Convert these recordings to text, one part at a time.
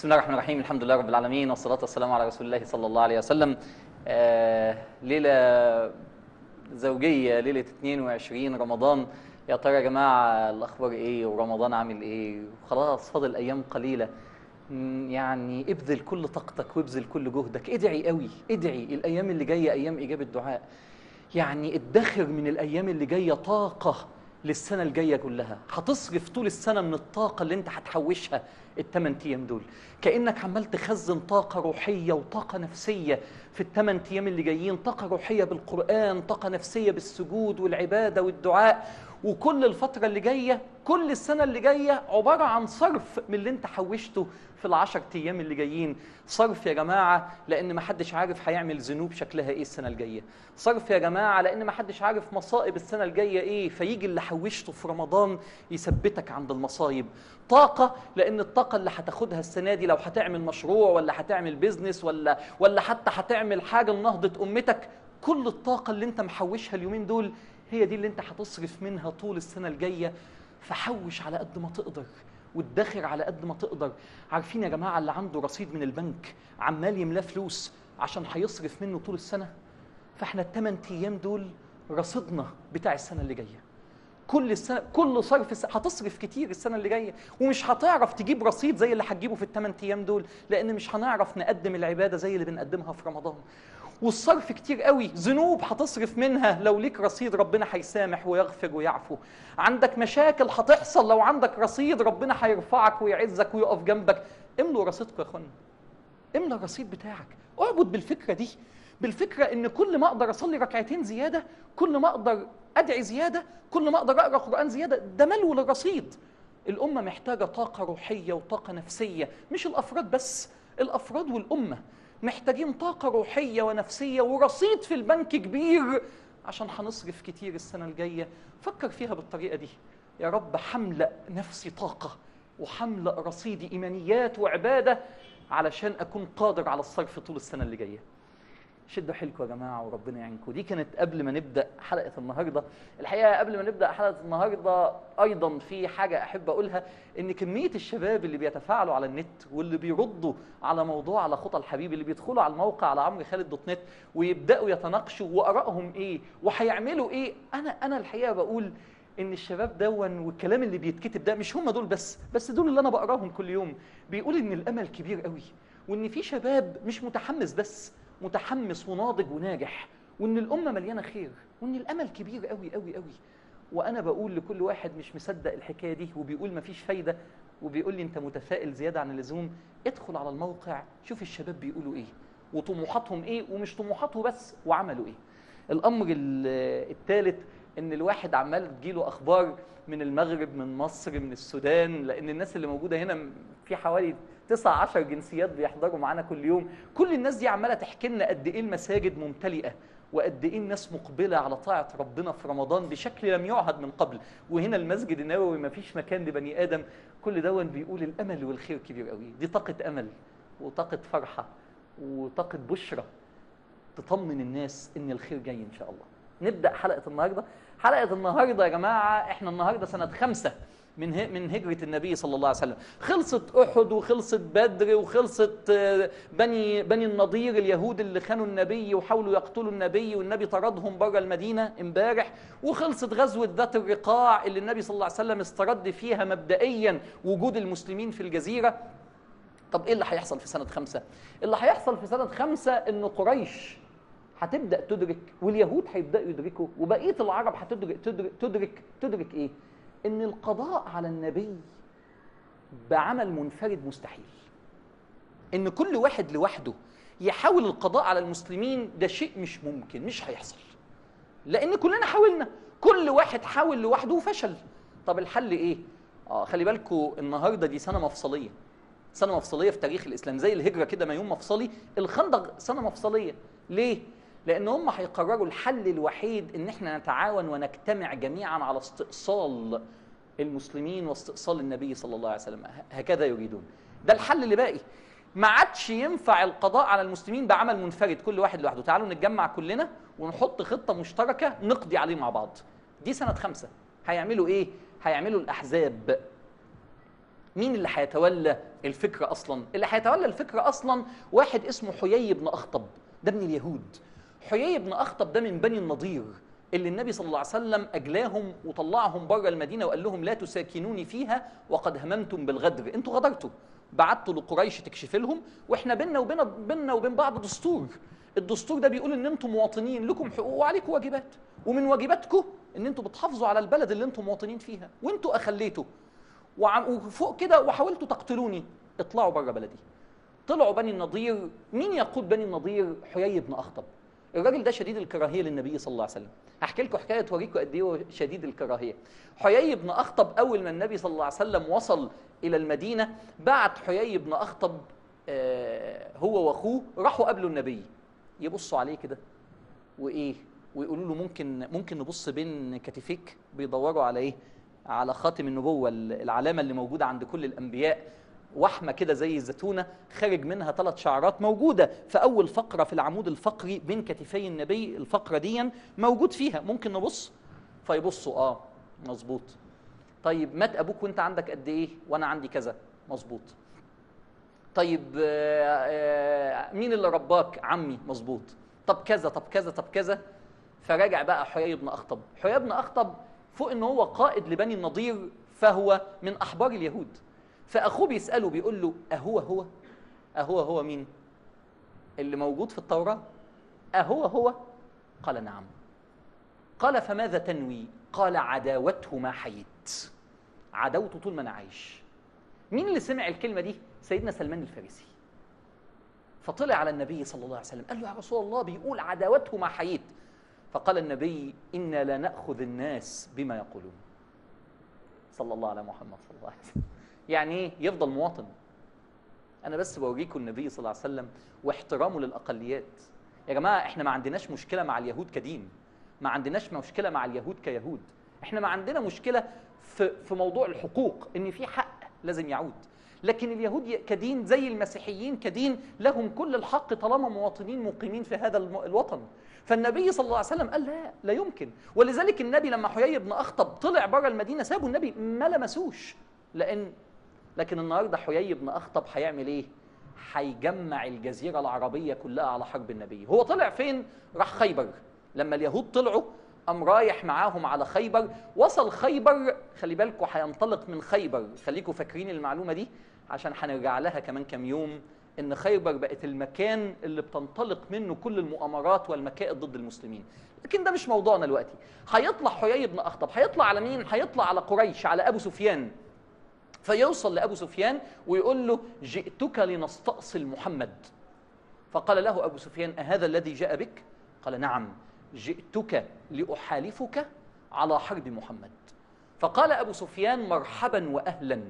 بسم الله الرحمن الرحيم. الحمد لله رب العالمين، والصلاة والسلام على رسول الله صلى الله عليه وسلم. ليلة زوجية، ليلة 22 رمضان. يا ترى يا جماعة الأخبار إيه؟ ورمضان عامل إيه؟ خلاص فاضل أيام قليلة. يعني ابذل كل طاقتك وابذل كل جهدك، ادعي قوي، ادعي. الأيام اللي جاية أيام إجابة دعاء. يعني ادخر من الأيام اللي جاية طاقة للسنة الجاية كلها. هتصرف طول السنة من الطاقة اللي انت هتحوشها الثمان ايام دول، كأنك عمال تخزن طاقة روحية وطاقة نفسية في الثمان ايام اللي جايين. طاقة روحية بالقرآن، طاقة نفسية بالسجود والعبادة والدعاء. وكل الفترة اللي جاية، كل السنة اللي جاية عبارة عن صرف من اللي انت حوشته في العشر ايام اللي جايين. صرف يا جماعة لأن محدش عارف هيعمل ذنوب شكلها ايه السنة الجاية. صرف يا جماعة لأن محدش عارف مصائب السنة الجاية ايه، فيجي اللي حوشته في رمضان يثبتك عند المصايب. طاقة لأن الطاقة اللي هتاخدها السنة دي لو هتعمل مشروع ولا هتعمل بيزنس ولا حتى هتعمل حاجة لنهضة أمتك، كل الطاقة اللي انت محوشها اليومين دول هي دي اللي انت هتصرف منها طول السنة الجاية. فحوش على قد ما تقدر وادخر على قد ما تقدر. عارفين يا جماعة اللي عنده رصيد من البنك عمال يملاه فلوس عشان هيصرف منه طول السنة؟ فاحنا الثمان ايام دول رصيدنا بتاع السنة اللي جاية. كل السنة، كل صرف هتصرف كتير السنة اللي جاية، ومش هتعرف تجيب رصيد زي اللي هتجيبه في الثمان ايام دول، لأن مش هنعرف نقدم العبادة زي اللي بنقدمها في رمضان. والصرف كتير قوي، ذنوب هتصرف منها لو ليك رصيد ربنا هيسامح ويغفر ويعفو. عندك مشاكل هتحصل لو عندك رصيد ربنا هيرفعك ويعزك ويقف جنبك. املوا رصيدكم يا اخوانا، املى الرصيد بتاعك. اعبد بالفكرة دي، بالفكرة ان كل ما اقدر اصلي ركعتين زيادة، كل ما اقدر ادعي زيادة، كل ما اقدر اقرأ قرآن زيادة، ده ملو للرصيد. الامة محتاجة طاقة روحية وطاقة نفسية، مش الافراد بس، الافراد والامة محتاجين طاقة روحية ونفسية ورصيد في البنك كبير عشان هنصرف كتير السنة الجاية. فكر فيها بالطريقة دي. يا رب حملأ نفسي طاقة وحملأ رصيدي إيمانيات وعبادة علشان أكون قادر على الصرف طول السنة اللي جاية. شدوا حيلكم يا جماعة وربنا يعينكم. دي كانت قبل ما نبدأ حلقة النهاردة. الحقيقة قبل ما نبدأ حلقة النهاردة أيضا في حاجة أحب أقولها، إن كمية الشباب اللي بيتفاعلوا على النت واللي بيردوا على موضوع على خطى الحبيب، اللي بيدخلوا على الموقع على عمروخالد.net ويبدأوا يتناقشوا وآرائهم إيه وهيعملوا إيه. أنا الحقيقة بقول إن الشباب دون والكلام اللي بيتكتب ده مش هم دول بس دول اللي أنا بقراهم كل يوم. بيقول إن الأمل كبير قوي، وإن في شباب مش متحمس بس، متحمس وناضج وناجح، وإن الأمة مليانة خير، وإن الأمل كبير قوي قوي قوي. وأنا بقول لكل واحد مش مصدق الحكاية دي وبيقول مفيش فايدة وبيقول لي أنت متفائل زيادة عن اللزوم، ادخل على الموقع شوف الشباب بيقولوا إيه وطموحاتهم إيه، ومش طموحاته بس وعملوا إيه. الأمر الثالث، إن الواحد عمال تجيله أخبار من المغرب، من مصر، من السودان، لأن الناس اللي موجودة هنا في حوالي 19 جنسيات بيحضروا معانا كل يوم. كل الناس دي عمالة تحكي لنا قد إيه المساجد ممتلئة وقد إيه الناس مقبلة على طاعة ربنا في رمضان بشكل لم يعهد من قبل. وهنا المسجد النبوي ما فيش مكان لبني آدم. كل دون بيقول الأمل والخير كبير قوي. دي طاقة أمل وطاقة فرحة وطاقة بشرة تطمن الناس إن الخير جاي إن شاء الله. نبدأ حلقة النهاردة. حلقة النهاردة يا جماعة إحنا النهاردة سنة 5 من هجرة النبي صلى الله عليه وسلم. خلصت أحد وخلصت بدر وخلصت بني النضير، اليهود اللي خانوا النبي وحاولوا يقتلوا النبي والنبي طردهم بره المدينة امبارح. وخلصت غزوة ذات الرقاع اللي النبي صلى الله عليه وسلم استرد فيها مبدئيا وجود المسلمين في الجزيرة. طب إيه اللي هيحصل في سنة 5؟ اللي هيحصل في سنة 5 إن قريش هتبدأ تدرك، واليهود هيبدأوا يدركوا، وبقية العرب هتدرك إيه؟ إن القضاء على النبي بعمل منفرد مستحيل. إن كل واحد لوحده يحاول القضاء على المسلمين ده شيء مش ممكن، مش هيحصل. لأن كلنا حاولنا، كل واحد حاول لوحده وفشل. طب الحل إيه؟ خلي بالكوا النهاردة دي سنة مفصلية. سنة مفصلية في تاريخ الإسلام، زي الهجرة كده ما يوم مفصلي، الخندق سنة مفصلية. ليه؟ لأن هم هيقرروا الحل الوحيد إن احنا نتعاون ونجتمع جميعا على استئصال المسلمين واستئصال النبي صلى الله عليه وسلم. هكذا يريدون. ده الحل اللي باقي. ما عادش ينفع القضاء على المسلمين بعمل منفرد كل واحد لوحده. تعالوا نتجمع كلنا ونحط خطة مشتركة نقضي عليه مع بعض. دي سنة 5. هيعملوا إيه؟ هيعملوا الأحزاب. مين اللي هيتولى الفكرة أصلا؟ اللي هيتولى الفكرة أصلا واحد اسمه حيي بن أخطب، ده من اليهود. حيي بن أخطب ده من بني النضير، اللي النبي صلى الله عليه وسلم أجلاهم وطلعهم بره المدينة وقال لهم لا تساكنوني فيها وقد هممتم بالغدر، انتوا غدرتوا، بعتوا لقريش تكشف لهم، واحنا بيننا وبين بعض دستور. الدستور ده بيقول ان انتم مواطنين لكم حقوق وعليكم واجبات، ومن واجباتكم ان انتم بتحافظوا على البلد اللي انتم مواطنين فيها، وانتوا اخليتوا وفوق كده وحاولتوا تقتلوني، اطلعوا بره بلدي. طلعوا بني النضير. مين يقود بني النضير؟ حيي بن أخطب. الراجل ده شديد الكراهيه للنبي صلى الله عليه وسلم. هحكي لكم حكايه توريكم قد ايه هو شديد الكراهيه. حيي بن أخطب اول ما النبي صلى الله عليه وسلم وصل الى المدينه، بعت حيي بن أخطب هو واخوه راحوا قابلوا النبي، يبصوا عليه كده وايه، ويقولوا له ممكن نبص بين كتفيك. بيدوروا على ايه؟ على خاتم النبوة، العلامة اللي موجودة عند كل الأنبياء، وحمة كده زي الزيتونة خارج منها 3 شعرات، موجودة في أول فقرة في العمود الفقري بين كتفي النبي. الفقرة دي موجود فيها، ممكن نبص. فيبصوا مظبوط. طيب مات أبوك وأنت عندك قد إيه؟ وأنا عندي كذا. مظبوط. طيب مين اللي رباك؟ عمي. مظبوط. طب كذا طب كذا طب كذا. فراجع بقى حيي بن أخطب. حيي بن أخطب فوق ان هو قائد لبني النضير، فهو من احبار اليهود. فاخوه بيساله بيقول له اهو مين اللي موجود في التوراه؟ اهو؟ قال نعم. قال فماذا تنوي؟ قال عداوته ما حييت، عداوته طول ما انا عايش. مين اللي سمع الكلمه دي؟ سيدنا سلمان الفارسي. فطلع على النبي صلى الله عليه وسلم قال له يا رسول الله بيقول عداوته ما حييت. فقال النبي إنا لا نأخذ الناس بما يقولون. صلى الله على محمد صلى الله عليه وسلم. يعني ايه؟ يفضل مواطن. أنا بس بوريكم النبي صلى الله عليه وسلم واحترامه للأقليات. يا جماعة احنا ما عندناش مشكلة مع اليهود كدين، ما عندناش مشكلة مع اليهود كيهود، احنا ما عندنا مشكلة في موضوع الحقوق، إن في حق لازم يعود. لكن اليهود كدين زي المسيحيين كدين لهم كل الحق طالما مواطنين مقيمين في هذا الوطن. فالنبي صلى الله عليه وسلم قال لا يمكن. ولذلك النبي لما حيي بن أخطب طلع بره المدينة سابوا النبي ما لمسوش. لكن النهارده حيي بن أخطب هيعمل ايه؟ هيجمع الجزيرة العربية كلها على حرب النبي. هو طلع فين؟ راح خيبر. لما اليهود طلعوا قام رايح معاهم على خيبر. وصل خيبر، خلي بالكم هينطلق من خيبر، خليكم فاكرين المعلومة دي عشان هنرجع لها كمان كام يوم، إن خيبر بقت المكان اللي بتنطلق منه كل المؤامرات والمكائد ضد المسلمين. لكن ده مش موضوعنا دلوقتي. هيطلع حيي بن أخطب، هيطلع على مين؟ هيطلع على قريش، على أبو سفيان. فيوصل لأبو سفيان ويقول له جئتك لنستأصل محمد. فقال له أبو سفيان أهذا الذي جاء بك؟ قال نعم، جئتك لأحالفك على حرب محمد. فقال أبو سفيان مرحبا وأهلا،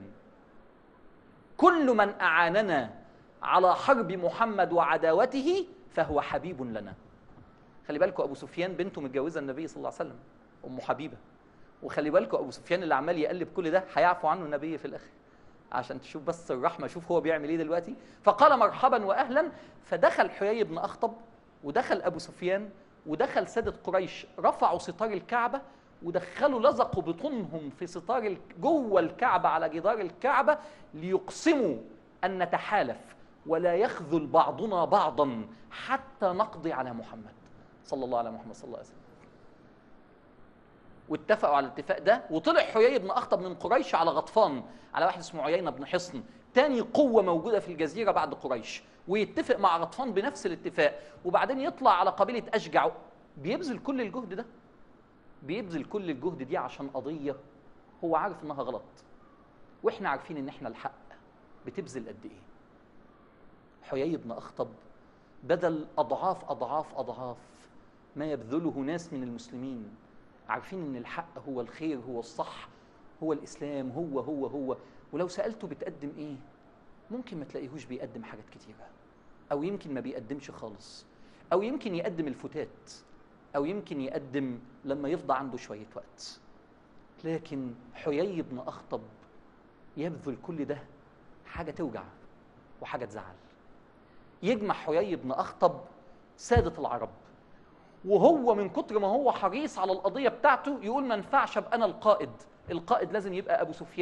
كل من أعاننا على حرب محمد وعداوته فهو حبيب لنا. خلي بالكم أبو سفيان بنته متجوزة النبي صلى الله عليه وسلم، أم حبيبة. وخلي بالكم أبو سفيان اللي عمال يقلب كل ده هيعفو عنه النبي في الآخر، عشان تشوف بس الرحمة. شوف هو بيعمل إيه دلوقتي. فقال مرحبا وأهلا. فدخل حيي بن أخطب ودخل أبو سفيان ودخل سادة قريش، رفعوا ستار الكعبة ودخلوا لزقوا بطونهم في ستار جوه الكعبة على جدار الكعبة ليقسموا أن نتحالف ولا يخذل بعضنا بعضا حتى نقضي على محمد صلى الله على محمد صلى الله عليه وسلم. واتفقوا على الاتفاق ده. وطلع حيي بن أخطب من قريش على غطفان، على واحد اسمه عيينة بن حصن، تاني قوة موجودة في الجزيرة بعد قريش، ويتفق مع غطفان بنفس الاتفاق. وبعدين يطلع على قبيلة أشجع. بيبذل كل الجهد ده، بيبذل كل الجهد دي عشان قضية هو عارف إنها غلط، وإحنا عارفين إن إحنا الحق. بتبذل قد إيه؟ حيي بن أخطب بذل أضعاف أضعاف أضعاف ما يبذله ناس من المسلمين، عارفين إن الحق هو الخير، هو الصح، هو الإسلام، هو. ولو سألته بتقدم إيه؟ ممكن ما تلاقيهوش بيقدم حاجات كتيرة، أو يمكن ما بيقدمش خالص، أو يمكن يقدم الفتات، أو يمكن يقدم لما يفضى عنده شوية وقت. لكن حيي بن أخطب يبذل كل ده، حاجة توجع وحاجة تزعل. يجمع حيي بن أخطب سادة العرب، وهو من كتر ما هو حريص على القضية بتاعته يقول ما ينفعش أبقى أنا القائد لازم يبقى أبو سفيان.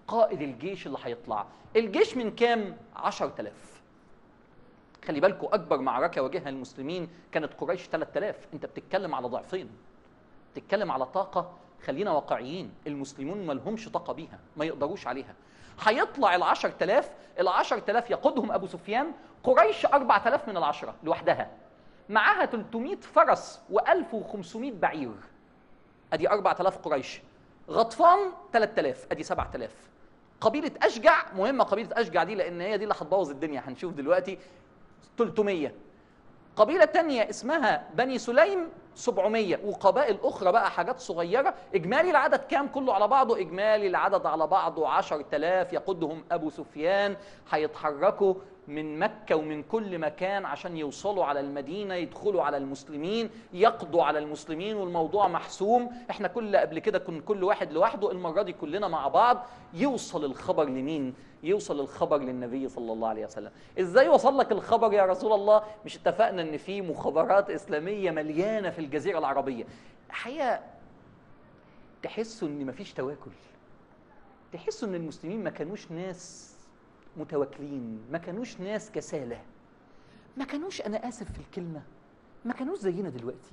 قائد الجيش اللي هيطلع. الجيش من كام؟ 10,000. خلي بالكم أكبر معركة واجهها المسلمين كانت قريش 3000. أنت بتتكلم على ضعفين، بتتكلم على طاقة. خلينا واقعيين، المسلمون ما لهمش طاقة بيها، ما يقدروش عليها. هيطلع ال10,000، ال10,000 يقودهم أبو سفيان. قريش 4000 من العشرة لوحدها، معاها 300 فرس و1500 بعير، أدي 4000 قريش. غطفان 3000، أدي 7000. قبيلة أشجع، مهمة قبيلة أشجع دي لأن هي دي اللي هتبوظ الدنيا، هنشوف دلوقتي، 300. قبيلة تانية اسمها بني سليم 700، وقبائل أخرى بقى حاجات صغيرة. إجمالي العدد كام كله على بعضه؟ إجمالي العدد على بعضه 10,000 يقودهم أبو سفيان. هيتحركوا من مكة ومن كل مكان عشان يوصلوا على المدينة، يدخلوا على المسلمين، يقضوا على المسلمين، والموضوع محسوم. احنا قبل كده كنا كل واحد لوحده، المرة دي كلنا مع بعض. يوصل الخبر لمين؟ يوصل الخبر للنبي صلى الله عليه وسلم. ازاي وصل لك الخبر يا رسول الله؟ مش اتفقنا ان في مخابرات اسلاميه مليانه في الجزيره العربيه؟ الحقيقه تحسوا ان مفيش تواكل، تحسوا ان المسلمين ما كانوش ناس متواكلين، ما كانوش ناس كساله، ما كانوش، انا اسف في الكلمه، ما كانوش زينا دلوقتي.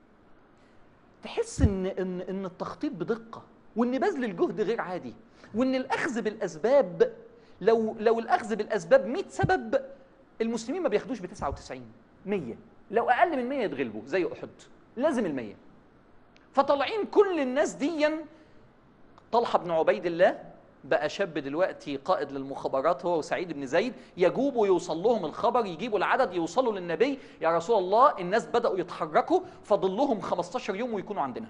تحس ان التخطيط بدقه، وان بذل الجهد غير عادي، وان الاخذ بالاسباب، لو الاخذ بالاسباب 100 سبب، المسلمين ما بياخدوش ب99، 100. لو اقل من 100 يتغلبوا زي احد، لازم ال100. فطالعين كل الناس ديا. طلحه بن عبيد الله بقى شاب دلوقتي قائد للمخابرات، هو وسعيد بن زيد، يجوبوا يوصل لهم الخبر، يجيبوا العدد، يوصلوا للنبي: يا رسول الله الناس بدأوا يتحركوا، فاضل لهم 15 يوم ويكونوا عندنا.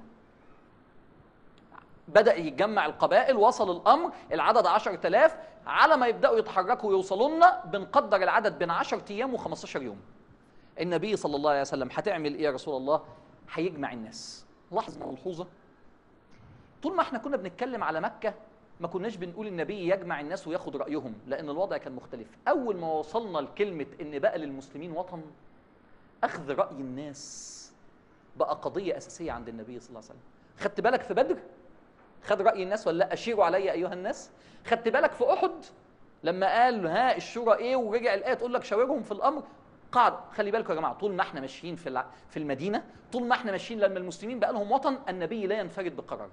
بدأ يتجمع القبائل، وصل الأمر، العدد 10,000. على ما يبدأوا يتحركوا ويوصلوا لنا بنقدر العدد بين 10 أيام و15 يوم. النبي صلى الله عليه وسلم: هتعمل إيه يا رسول الله؟ هيجمع الناس. لاحظ ملحوظة، طول ما احنا كنا بنتكلم على مكة ما كناش بنقول النبي يجمع الناس وياخد رأيهم، لأن الوضع كان مختلف. أول ما وصلنا لكلمة إن بقى للمسلمين وطن، أخذ رأي الناس بقى قضية أساسية عند النبي صلى الله عليه وسلم. خدت بالك في بدر خد رأي الناس ولا لا؟ أشيروا علي أيها الناس. خدت بالك في أحد لما قال ها الشورى إيه، ورجع الآية تقول لك شاورهم في الأمر. قاعد خلي بالكم يا جماعة، طول ما احنا ماشيين في المدينة، طول ما احنا ماشيين لما المسلمين بقى لهم وطن، النبي لا ينفرد بقرار.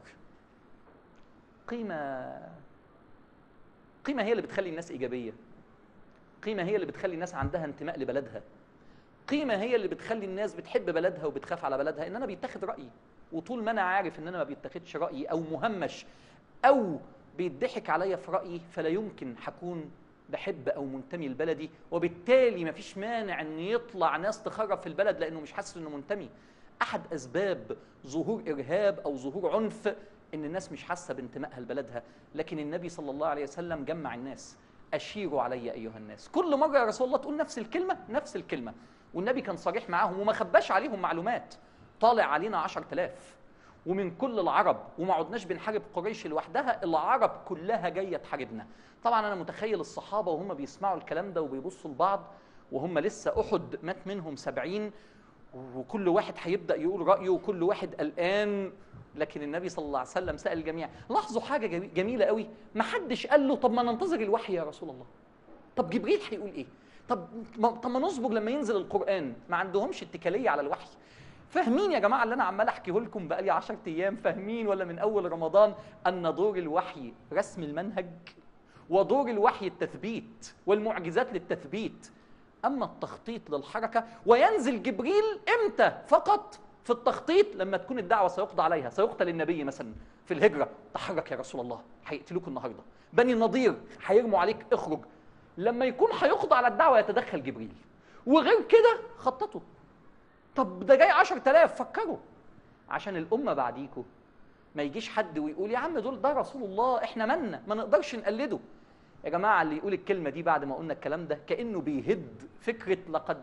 قيمة هي اللي بتخلي الناس إيجابية، قيمة هي اللي بتخلي الناس عندها انتماء لبلدها، قيمة هي اللي بتخلي الناس بتحب بلدها وبتخاف على بلدها. إن أنا بيتاخد رأيي، وطول ما أنا عارف إن أنا ما بيتاخدش رأيي أو مهمش أو بيضحك عليا في رأيي، فلا يمكن هكون بحب أو منتمي لبلدي، وبالتالي مفيش مانع إن يطلع ناس تخرب في البلد لأنه مش حاسس إنه منتمي. أحد أسباب ظهور إرهاب أو ظهور عنف إن الناس مش حاسة بانتمائها لبلدها. لكن النبي صلى الله عليه وسلم جمع الناس: أشيروا علي أيها الناس. كل مرة يا رسول الله تقول نفس الكلمة، نفس الكلمة. والنبي كان صريح معاهم وما خباش عليهم معلومات. طالع علينا 10,000 ومن كل العرب، وما عدناش بنحارب قريش لوحدها، العرب كلها جاية تحاربنا. طبعا أنا متخيل الصحابة وهم بيسمعوا الكلام ده وبيبصوا لبعض، وهم لسه أحد مات منهم 70، وكل واحد هيبدأ يقول رأيه وكل واحد قلقان. لكن النبي صلى الله عليه وسلم سأل الجميع. لاحظوا حاجة جميلة قوي، ما حدش قال له طب ما ننتظر الوحي يا رسول الله، طب جبريل هيقول ايه، طب ما نصبر لما ينزل القرآن. ما عندهمش اتكالية على الوحي. فاهمين يا جماعة اللي أنا عمال أحكيه لكم بقالي 10 أيام؟ فاهمين ولا من أول رمضان أن دور الوحي رسم المنهج، ودور الوحي التثبيت والمعجزات للتثبيت، أما التخطيط للحركة. وينزل جبريل إمتى فقط؟ في التخطيط لما تكون الدعوة سيقضى عليها، سيقتل النبي مثلا في الهجرة، تحرك يا رسول الله هيقتلوك النهاردة، بني النضير هيرموا عليك اخرج. لما يكون هيقضى على الدعوة يتدخل جبريل، وغير كده خططوا. طب ده جاي 10,000، فكروا عشان الأمة بعديكوا ما يجيش حد ويقول يا عم دول ده رسول الله احنا مالنا، ما نقدرش نقلده. يا جماعة اللي يقول الكلمة دي بعد ما قلنا الكلام ده كأنه بيهد فكرة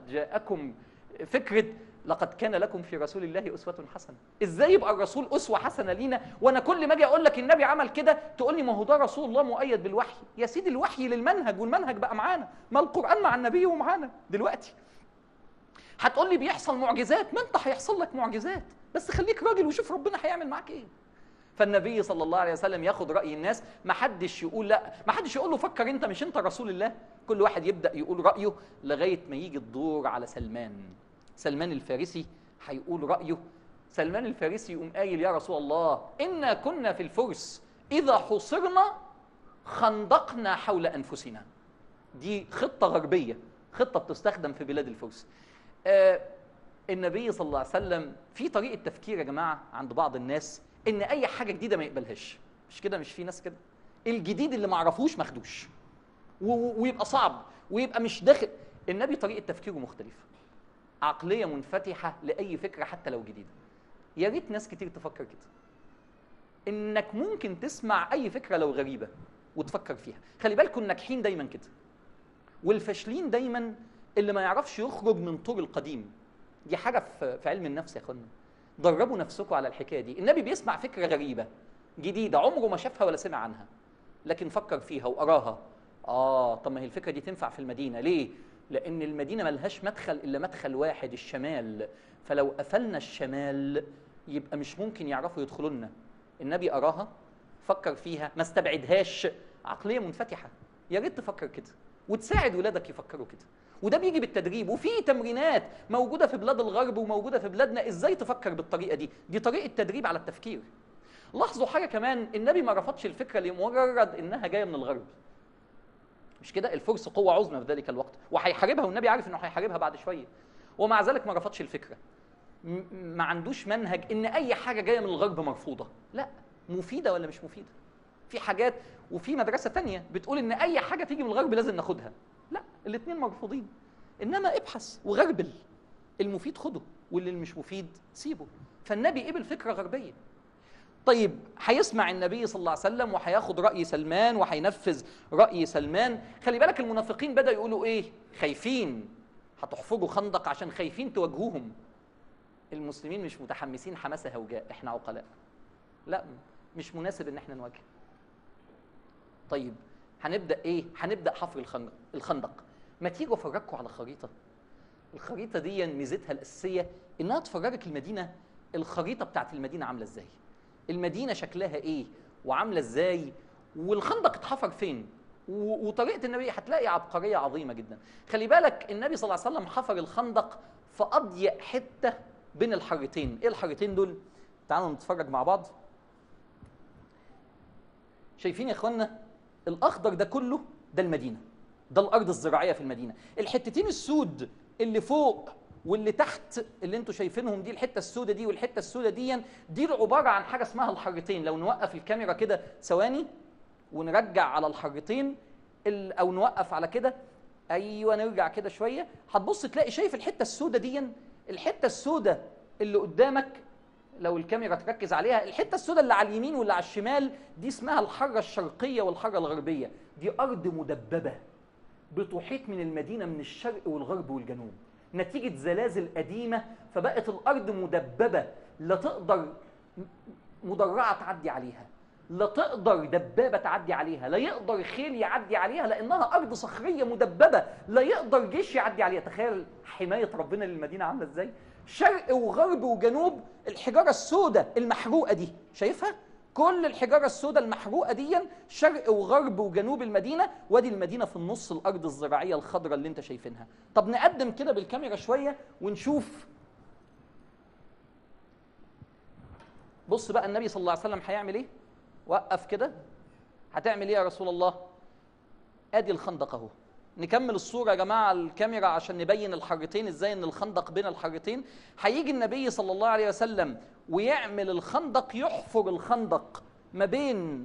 لقد كان لكم في رسول الله أسوة حسنة. إزاي يبقى الرسول أسوة حسنة لينا وأنا كل ما أجي أقول لك النبي عمل كده تقول لي ما هو ده رسول الله مؤيد بالوحي؟ يا سيدي الوحي للمنهج، والمنهج بقى معانا، ما القرآن مع النبي ومعانا دلوقتي. هتقول لي بيحصل معجزات، ما أنت هيحصل لك معجزات، بس خليك راجل وشوف ربنا هيعمل معاك إيه. فالنبي صلى الله عليه وسلم ياخد رأي الناس، ما حدش يقول لا، ما حدش يقول له فكر انت، مش انت رسول الله. كل واحد يبدأ يقول رأيه لغاية ما يجي الدور على سلمان الفارسي هيقول رأيه. سلمان الفارسي يقوم قايل يا رسول الله إنا كنا في الفرس إذا حصرنا خندقنا حول أنفسنا. دي خطة غربية، خطة بتستخدم في بلاد الفرس. النبي صلى الله عليه وسلم في طريقة تفكير يا جماعة عند بعض الناس إن أي حاجة جديدة ما يقبلهاش. مش كده؟ مش في ناس كده؟ الجديد اللي ما عرفوش ماخدوش، ويبقى صعب ويبقى مش داخل. النبي طريقة تفكيره مختلفة، عقلية منفتحة لأي فكرة حتى لو جديدة. يا ريت ناس كتير تفكر كده، إنك ممكن تسمع أي فكرة لو غريبة وتفكر فيها. خلي بالكم الناجحين دايما كده، والفاشلين دايما اللي ما يعرفش يخرج من طور القديم. دي حاجة في علم النفس يا اخوانا، دربوا نفسكم على الحكاية دي. النبي بيسمع فكرة غريبة جديدة عمره ما شافها ولا سمع عنها، لكن فكر فيها وقراها. طب ما هي الفكرة دي تنفع في المدينة. ليه؟ لأن المدينة ملهاش مدخل إلا مدخل واحد، الشمال، فلو قفلنا الشمال يبقى مش ممكن يعرفوا يدخلوا لنا. النبي قراها، فكر فيها، ما استبعدهاش. عقلية منفتحة. يا ريت تفكر كده وتساعد ولادك يفكروا كده، وده بيجي بالتدريب. وفي تمرينات موجودة في بلاد الغرب وموجودة في بلادنا ازاي تفكر بالطريقة دي. دي طريقة تدريب على التفكير. لاحظوا حاجة كمان، النبي ما رفضش الفكرة لمجرد انها جاية من الغرب. مش كده؟ الفرس قوة عظمى في ذلك الوقت وهيحاربها، والنبي عارف انه هيحاربها بعد شوية، ومع ذلك ما رفضش الفكرة. ما عندوش منهج ان اي حاجة جاية من الغرب مرفوضة، لا، مفيدة ولا مش مفيدة. في حاجات، وفي مدرسة تانية بتقول ان اي حاجة تيجي من الغرب لازم ناخدها، لا، الاثنين مرفوضين. انما ابحث وغربل، المفيد خده واللي مش مفيد سيبه. فالنبي قبل فكرة غربية. طيب هيسمع النبي صلى الله عليه وسلم وهياخد رأي سلمان وهينفذ رأي سلمان. خلي بالك المنافقين بدأوا يقولوا ايه؟ خايفين، هتحفروا خندق عشان خايفين تواجهوهم. المسلمين مش متحمسين حماسة هوجاء، احنا عقلاء، لا، مش مناسب ان احنا نواجه. طيب هنبدأ ايه؟ هنبدأ حفر الخندق. ما تيجوا افرجكم على خريطة. الخريطة دي ميزتها الأساسية انها تفرجك المدينة، الخريطة بتاعت المدينة عاملة ازاي، المدينة شكلها ايه وعاملة ازاي، والخندق اتحفر فين، وطريقة النبي هتلاقي عبقرية عظيمة جدا. خلي بالك النبي صلى الله عليه وسلم حفر الخندق في أضيق حتة بين الحارتين. ايه الحارتين دول؟ تعالوا نتفرج مع بعض. شايفين يا اخوانا الأخضر ده كله؟ ده المدينة، ده الأرض الزراعية في المدينة. الحتتين السود اللي فوق واللي تحت اللي انتوا شايفينهم دي، الحته السوداء دي والحته السوداء دي عباره عن حاجه اسمها الحارتين. لو نوقف الكاميرا كده ثواني ونرجع على الحارتين، او نوقف على كده، ايوه نرجع كده شويه، هتبص تلاقي شايف الحته السوداء دي، الحته السوداء اللي قدامك لو الكاميرا تركز عليها، الحته السوداء اللي على اليمين واللي على الشمال دي اسمها الحاره الشرقيه والحاره الغربيه. دي ارض مدببه بتحيط من المدينه من الشرق والغرب والجنوب نتيجة زلازل قديمة، فبقت الأرض مدببة، لا تقدر مدرعة تعدي عليها، لا تقدر دبابة تعدي عليها، لا يقدر خيل يعدي عليها، لأنها أرض صخرية مدببة لا يقدر جيش يعدي عليها. تخيل حماية ربنا للمدينة عاملة إزاي؟ شرق وغرب وجنوب الحجارة السوداء المحروقة دي، شايفها؟ كل الحجارة السوداء المحروقة دي شرق وغرب وجنوب المدينة، وادي المدينة في النص الأرض الزراعية الخضراء اللي انت شايفينها. طب نقدم كده بالكاميرا شوية ونشوف. بص بقى النبي صلى الله عليه وسلم هيعمل ايه؟ وقف كده، هتعمل ايه يا رسول الله؟ ادي الخندق اهو. نكمل الصورة يا جماعة الكاميرا عشان نبين الحارتين ازاي، ان الخندق بين الحارتين. هيجي النبي صلى الله عليه وسلم ويعمل الخندق، يحفر الخندق ما بين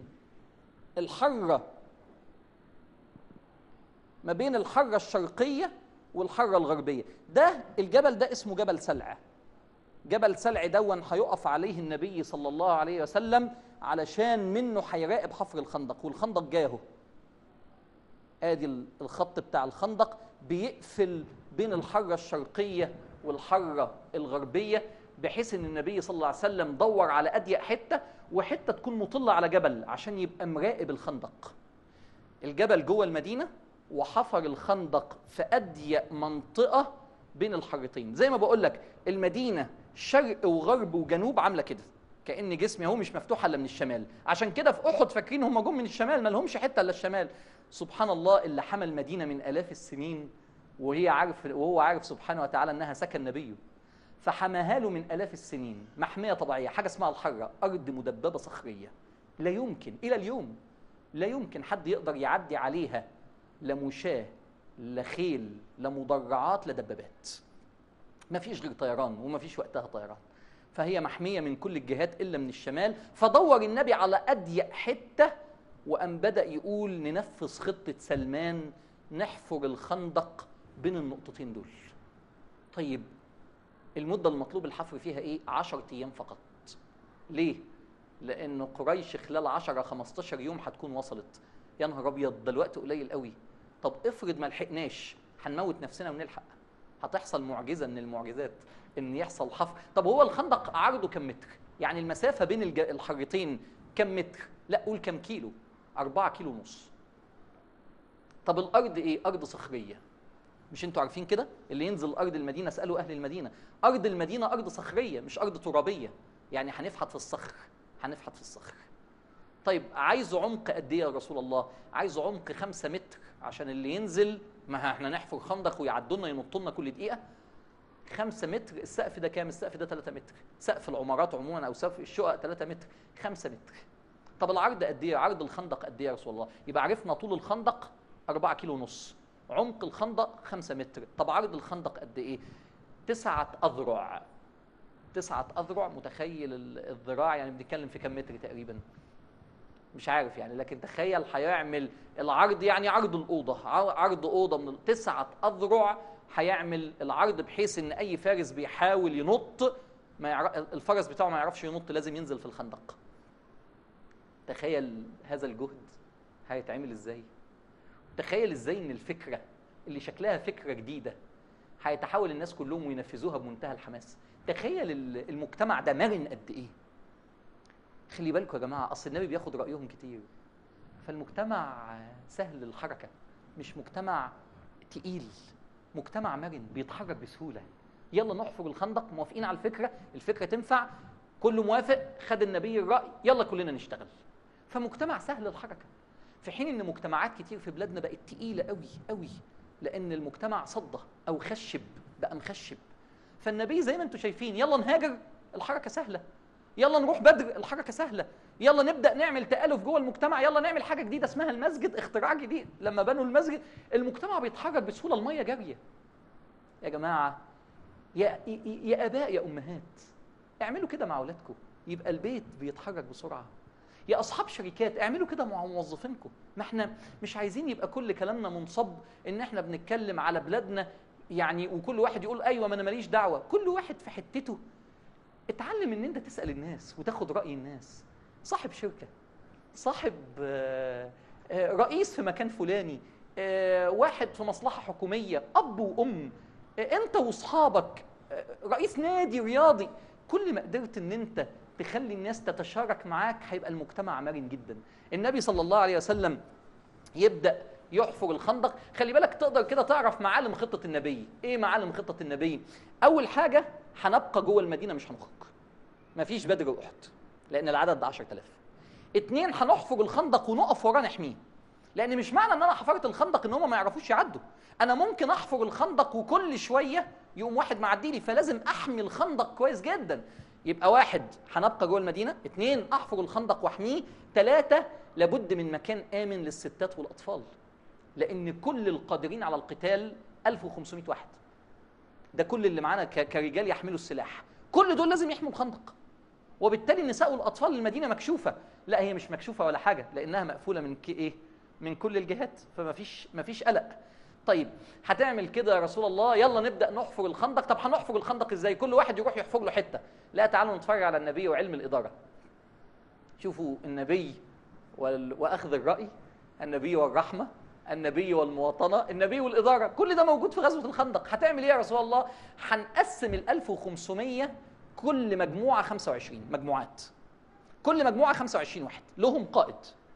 الحارة الشرقية والحارة الغربية. ده الجبل ده اسمه جبل سلع. جبل سلع دون هيقف عليه النبي صلى الله عليه وسلم علشان منه هيراقب حفر الخندق، والخندق جاهو. ادي الخط بتاع الخندق بيقفل بين الحارة الشرقية والحارة الغربية، بحيث ان النبي صلى الله عليه وسلم دور على اضيق حتة وحتة تكون مطلة على جبل عشان يبقى مراقب الخندق. الجبل جوه المدينة، وحفر الخندق في اضيق منطقة بين الحارتين. زي ما بقول لك المدينة شرق وغرب وجنوب عاملة كده، كأن جسمي اهو مش مفتوح الا من الشمال. عشان كده في احد فاكرين هم جم من الشمال، ما لهمش حته الا الشمال. سبحان الله، اللي حمى المدينه من الاف السنين وهو عارف سبحانه وتعالى انها سكن نبيه، فحماها له من الاف السنين. محميه طبيعيه، حاجه اسمها الحره، ارض مدببه صخريه، لا يمكن الى اليوم لا يمكن حد يقدر يعدي عليها، لا مشاه لا خيل لا مدرعات لا دبابات. ما فيش غير طيران، وما فيش وقتها طيران. فهي محميه من كل الجهات الا من الشمال. فدور النبي على اضيق حته، وقام بدا يقول ننفذ خطه سلمان، نحفر الخندق بين النقطتين دول. طيب المده المطلوب الحفر فيها ايه؟ 10 ايام فقط. ليه؟ لان قريش خلال 10-15 يوم هتكون وصلت. يا نهار ابيض، ده الوقت قليل قوي. طب افرض ما لحقناش، هنموت نفسنا ونلحق. هتحصل معجزه من المعجزات ان يحصل حفر. طب هو الخندق عرضه كم متر؟ يعني المسافه بين الحرتين كم متر؟ لا قول كم كيلو؟ 4 كيلو ونص. طب الارض ايه؟ ارض صخريه. مش انتوا عارفين كده؟ اللي ينزل ارض المدينه اسالوا اهل المدينه، ارض المدينه ارض صخريه مش ارض ترابيه. يعني هنفحت في الصخر، هنفحت في الصخر. طيب عايزه عمق قد ايه يا رسول الله؟ عايزه عمق 5 متر عشان اللي ينزل، ما احنا نحفر خندق ويعدوا لنا ينطوا لنا كل دقيقه. 5 متر. السقف ده كام؟ السقف ده 3 متر. سقف العمارات عموما او سقف الشقق 3 متر، 5 متر. طب العرض قد ايه؟ عرض الخندق قد ايه يا رسول الله؟ يبقى عرفنا طول الخندق 4 كيلو ونص، عمق الخندق 5 متر. طب عرض الخندق قد ايه؟ 9 أذرع. 9 أذرع. متخيل الذراع يعني بنتكلم في كم متر تقريبا؟ مش عارف يعني، لكن تخيل هيعمل العرض، يعني عرض الأوضة، عرض أوضة من 9 أذرع هيعمل العرض، بحيث إن أي فارس بيحاول ينط الفرس بتاعه ما يعرفش ينط، لازم ينزل في الخندق. تخيل هذا الجهد هيتعمل إزاي؟ تخيل إزاي إن الفكرة اللي شكلها فكرة جديدة هيتحول الناس كلهم وينفذوها بمنتهى الحماس. تخيل المجتمع ده مرن قد إيه. خلي بالكم يا جماعة، أصل النبي بياخد رأيهم كتير، فالمجتمع سهل الحركة، مش مجتمع تقيل، مجتمع مرن بيتحرك بسهولة. يلا نحفر الخندق، موافقين على الفكرة، الفكرة تنفع، كله موافق، خد النبي الرأي، يلا كلنا نشتغل. فمجتمع سهل الحركة، في حين إن مجتمعات كتير في بلادنا بقت تقيلة قوي قوي، لأن المجتمع صدى أو خشب، بقى مخشب. فالنبي زي ما انتم شايفين، يلا نهاجر، الحركة سهلة. يلا نروح بدر، الحركة سهلة. يلا نبدأ نعمل تآلف جوه المجتمع، يلا نعمل حاجة جديدة اسمها المسجد، اختراع جديد. لما بنوا المسجد المجتمع بيتحرك بسهولة، المية جارية. يا جماعة، يا آباء يا أمهات، اعملوا كده مع أولادكم، يبقى البيت بيتحرك بسرعة. يا أصحاب شركات، اعملوا كده مع موظفينكم. ما احنا مش عايزين يبقى كل كلامنا منصب إن احنا بنتكلم على بلادنا يعني، وكل واحد يقول أيوة ما أنا ماليش دعوة. كل واحد في حتته. اتعلم ان انت تسأل الناس وتاخد رأي الناس. صاحب شركة، صاحب رئيس في مكان فلاني، واحد في مصلحة حكومية، أب وأم، انت واصحابك، رئيس نادي رياضي. كل ما قدرت ان انت تخلي الناس تتشارك معاك هيبقى المجتمع مرن جدا. النبي صلى الله عليه وسلم يبدأ يحفر الخندق. خلي بالك تقدر كده تعرف معالم خطة النبي. ايه معالم خطة النبي؟ اول حاجة، هنبقى جوه المدينة مش هنخرج، مفيش بدر واحد لان العدد 10,000. 2، هنحفر الخندق ونقف وراه نحميه، لان مش معنى ان انا حفرت الخندق ان هم ما يعرفوش يعدوا. انا ممكن احفر الخندق وكل شوية يقوم واحد معدي لي، فلازم احمي الخندق كويس جدا. يبقى 1، هنبقى جوه المدينة. 2، احفر الخندق واحميه. 3، لابد من مكان آمن للستات والأطفال، لأن كل القادرين على القتال 1500 واحد، ده كل اللي معانا كرجال يحملوا السلاح، كل دول لازم يحموا الخندق. وبالتالي النساء والأطفال المدينة مكشوفة. لا، هي مش مكشوفة ولا حاجة، لأنها مقفولة من من كل الجهات، فمفيش قلق. طيب هتعمل كده يا رسول الله، يلا نبدأ نحفر الخندق. طب هنحفر الخندق ازاي؟ كل واحد يروح يحفر له حتة. لا، تعالوا نتفرج على النبي وعلم الإدارة. شوفوا النبي وأخذ الرأي، النبي والرحمة، النبي والمواطنة، النبي والإدارة، كل ده موجود في غزوة الخندق. هتعمل إيه يا رسول الله؟ هنقسم 1500، كل مجموعة 25 مجموعات، كل مجموعة 25 واحد لهم قائد.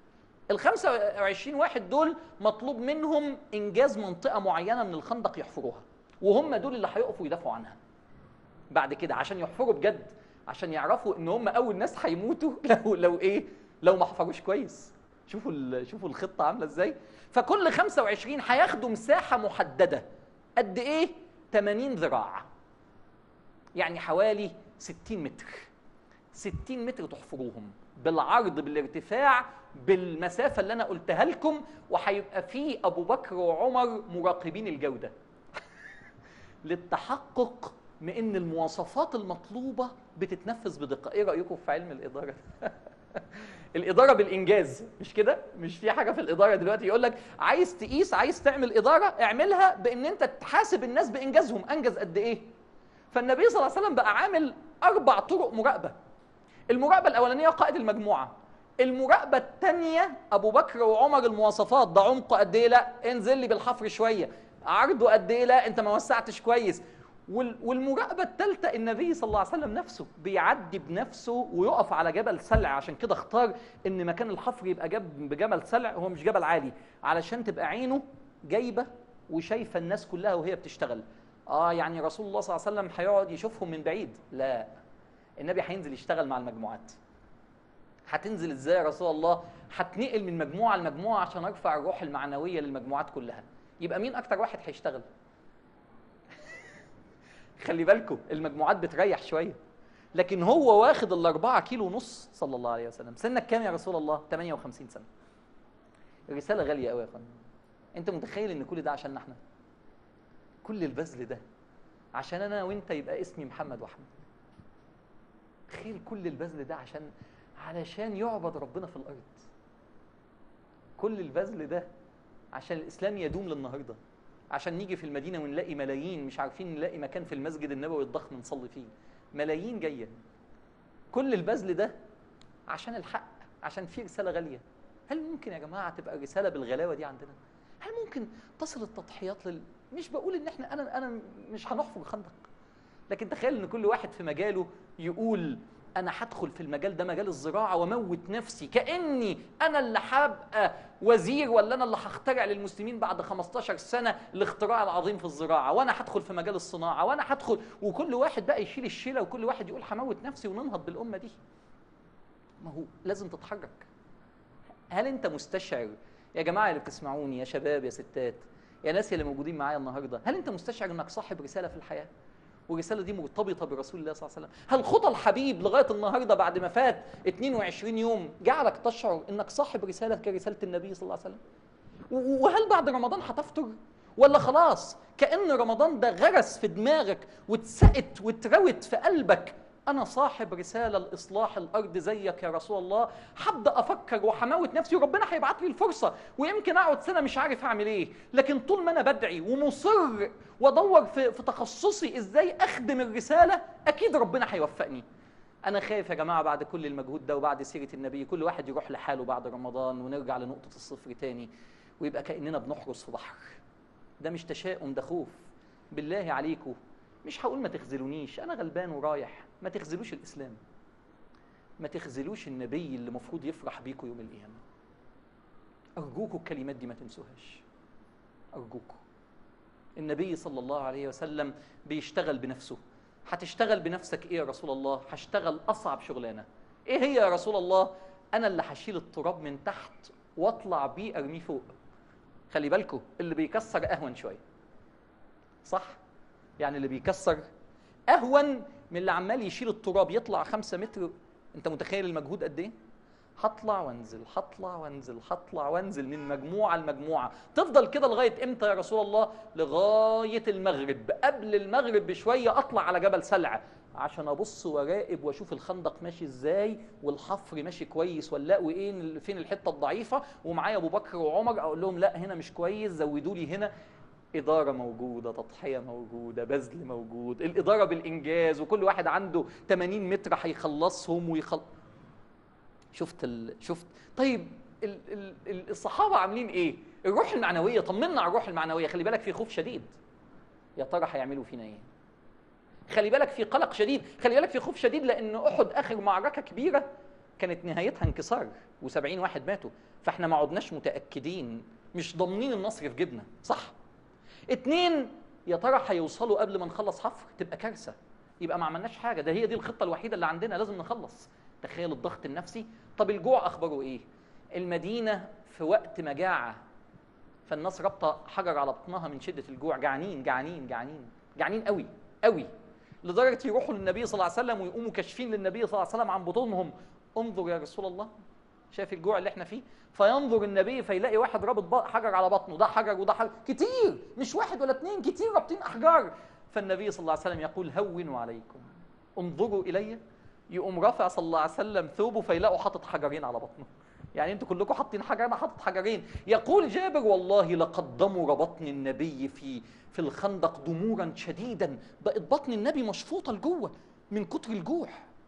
ال25 واحد دول مطلوب منهم إنجاز منطقة معينة من الخندق يحفروها، وهم دول اللي هيقفوا يدافعوا عنها. بعد كده عشان يحفروا بجد، عشان يعرفوا ان هم اول ناس هيموتوا لو ما حفروش كويس. شوفوا الخطه عامله ازاي. فكل 25 هياخدوا مساحه محدده. قد ايه؟ 80 ذراع، يعني حوالي 60 متر. 60 متر تحفروهم بالعرض بالارتفاع بالمسافه اللي انا قلتها لكم، وهيبقى فيه ابو بكر وعمر مراقبين الجوده للتحقق من ان المواصفات المطلوبه بتتنفذ بدقه. ايه رايكم في علم الاداره؟ الاداره بالانجاز، مش كده؟ مش في حاجه في الاداره دلوقتي يقول لك عايز تقيس، عايز تعمل اداره، اعملها بان انت تحاسب الناس بانجازهم، انجز قد ايه. فالنبي صلى الله عليه وسلم بقى عامل 4 طرق مراقبه. المراقبه الاولانيه قائد المجموعه، المراقبه الثانيه ابو بكر وعمر المواصفات، ده عمقه قد ايه، لا انزل لي بالحفر شويه، عرضه قد ايه، لا انت ما وسعتش كويس. والمراقبه الثالثه النبي صلى الله عليه وسلم نفسه بيعدي بنفسه ويقف على جبل سلع، عشان كده اختار ان مكان الحفر يبقى بجبل سلع، هو مش جبل عالي، علشان تبقى عينه جايبه وشايفه الناس كلها وهي بتشتغل. يعني رسول الله صلى الله عليه وسلم هيقعد يشوفهم من بعيد؟ لا، النبي هينزل يشتغل مع المجموعات. هتنزل ازاي يا رسول الله؟ هتنقل من مجموعه لمجموعه عشان ارفع الروح المعنويه للمجموعات كلها. يبقى مين اكتر واحد هيشتغل؟ خلي بالكم المجموعات بتريح شويه، لكن هو واخد ال4 كيلو ونص صلى الله عليه وسلم. سنك كام يا رسول الله؟ 58 سنه. الرساله غاليه قوي يا اخوان. انت متخيل ان كل ده عشان احنا؟ كل البذل ده عشان انا وانت يبقى اسمي محمد واحمد. تخيل كل البذل ده علشان يعبد ربنا في الارض. كل البذل ده عشان الاسلام يدوم للنهارده، عشان نيجي في المدينه ونلاقي ملايين مش عارفين نلاقي مكان في المسجد النبوي الضخم نصلي فيه، ملايين جايه. كل البذل ده عشان الحق، عشان في رساله غاليه. هل ممكن يا جماعه تبقى الرساله بالغلاوه دي عندنا؟ هل ممكن تصل التضحيات مش بقول ان احنا انا مش هنحفر خندق، لكن تخيل ان كل واحد في مجاله يقول انا هدخل في المجال ده، مجال الزراعه، واموت نفسي كاني انا اللي هبقى وزير، ولا انا اللي هخترع للمسلمين بعد 15 سنه الاختراع العظيم في الزراعه، وانا هدخل في مجال الصناعه، وانا هدخل، وكل واحد بقى يشيل الشيله، وكل واحد يقول هموت نفسي وننهض بالامه دي. ما هو لازم تتحرك. هل انت مستشعر يا جماعه اللي بتسمعوني، يا شباب يا ستات يا ناس اللي موجودين معايا النهارده، هل انت مستشعر انك صاحب رساله في الحياه؟ والرساله دي مرتبطه برسول الله صلى الله عليه وسلم. هل خطى الحبيب لغايه النهارده بعد ما فات 22 يوم جعلك تشعر انك صاحب رساله كرساله النبي صلى الله عليه وسلم؟ وهل بعد رمضان هتفطر؟ ولا خلاص كأن رمضان ده غرس في دماغك واتسقت واتروت في قلبك، أنا صاحب رسالة لإصلاح الأرض زيك يا رسول الله، هبدأ أفكر وحماوت نفسي وربنا هيبعت لي الفرصة، ويمكن أقعد سنة مش عارف أعمل إيه، لكن طول ما أنا بدعي ومصر وأدور في تخصصي إزاي أخدم الرسالة، أكيد ربنا هيوفقني. أنا خايف يا جماعة بعد كل المجهود ده وبعد سيرة النبي كل واحد يروح لحاله بعد رمضان ونرجع لنقطة الصفر تاني، ويبقى كأننا بنحرس في بحر. ده مش تشاؤم، ده خوف. بالله عليكم مش هقول ما تخذلونيش، أنا غلبان ورايح، ما تخذلوش الإسلام، ما تخذلوش النبي اللي مفروض يفرح بيكم يوم القيامة. أرجوكم الكلمات دي ما تنسوهاش، أرجوكم. النبي صلى الله عليه وسلم بيشتغل بنفسه. هتشتغل بنفسك إيه يا رسول الله؟ هشتغل أصعب شغلانة. إيه هي يا رسول الله؟ أنا اللي هشيل التراب من تحت وأطلع بيه أرميه فوق. خلي بالكم اللي بيكسر أهون شوية، صح؟ يعني اللي بيكسر أهون من اللي عمال يشيل التراب يطلع 5 متر. أنت متخيل المجهود قد إيه؟ هطلع وانزل، هطلع وانزل، هطلع وانزل من مجموعة لمجموعة. تفضل كده لغاية إمتى يا رسول الله؟ لغاية المغرب. قبل المغرب بشوية أطلع على جبل سلع عشان أبص وراقب وأشوف الخندق ماشي إزاي والحفر ماشي كويس ولا لا، وإيه فين الحتة الضعيفة، ومعايا أبو بكر وعمر أقول لهم لا هنا مش كويس، زودوا لي هنا. إدارة موجودة، تضحية موجودة، بذل موجود، الإدارة بالإنجاز، وكل واحد عنده 80 متر هيخلصهم شفت طيب الصحابة عاملين إيه؟ الروح المعنوية، طمنا على الروح المعنوية. خلي بالك في خوف شديد، يا ترى هيعملوا فينا إيه؟ خلي بالك في قلق شديد، خلي بالك في خوف شديد، لأن أحد آخر معركة كبيرة كانت نهايتها انكسار و70 واحد ماتوا، فإحنا ما عدناش متأكدين، مش ضامنين النصر في جيبنا، صح؟ 2 يا ترى هيوصلوا قبل ما نخلص حفر؟ تبقى كارثة. يبقى ما عملناش حاجه، ده هي دي الخطه الوحيده اللي عندنا، لازم نخلص. تخيل الضغط النفسي. طب الجوع اخباره ايه؟ المدينه في وقت مجاعه، فالناس رابطه حجر على بطنها من شده الجوع، جعانين جعانين جعانين جعانين قوي قوي، لدرجه يروحوا للنبي صلى الله عليه وسلم ويقوموا كاشفين للنبي صلى الله عليه وسلم عن بطونهم، انظر يا رسول الله، شايف الجوع اللي احنا فيه؟ فينظر النبي فيلاقي واحد رابط حجر على بطنه، ده حجر وده حجر، كتير، مش واحد ولا اتنين، كتير رابطين احجار. فالنبي صلى الله عليه وسلم يقول هونوا عليكم، انظروا الي. يقوم رافع صلى الله عليه وسلم ثوبه فيلاقوا حاطط حجرين على بطنه. يعني انتوا كلكم حاطين حجر، انا حاطط حجرين. يقول جابر والله لقد ضمر بطن النبي في الخندق ضمورا شديدا، بقت بطن النبي مشفوطه لجوه من كتر الجوع.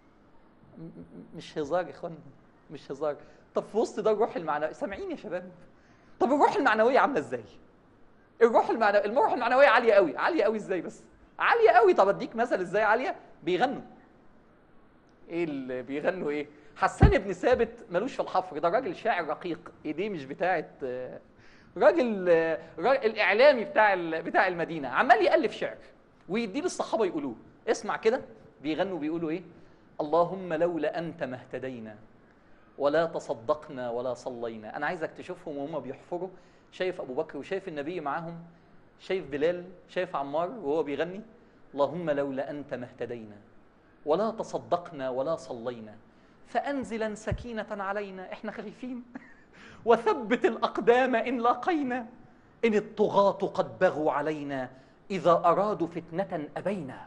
مش هزار يا اخوانا، مش هزار. طب في وسط ده الروح المعنويه، سامعين يا شباب؟ طب الروح المعنويه عامله ازاي؟ الروح المعنويه عاليه قوي، عاليه قوي ازاي بس؟ عاليه قوي. طب اديك مثل ازاي عاليه؟ بيغنوا. ايه اللي بيغنوا؟ ايه؟ حسان بن ثابت ملوش في الحفر، ده راجل شاعر رقيق، ايديه مش بتاعه راجل الاعلامي بتاع المدينه، عمال يالف شعر ويديه للصحابه يقولوه. اسمع كده بيغنوا بيقولوا ايه؟ اللهم لولا انت ما اهتدينا ولا تصدقنا ولا صلينا. انا عايزك تشوفهم وهم بيحفروا، شايف ابو بكر وشايف النبي معاهم، شايف بلال، شايف عمار وهو بيغني اللهم لولا انت ما اهتدينا ولا تصدقنا ولا صلينا فانزلا سكينه علينا، احنا خايفين، وثبت الاقدام ان لاقينا، ان الطغاة قد بغوا علينا اذا ارادوا فتنه ابينا.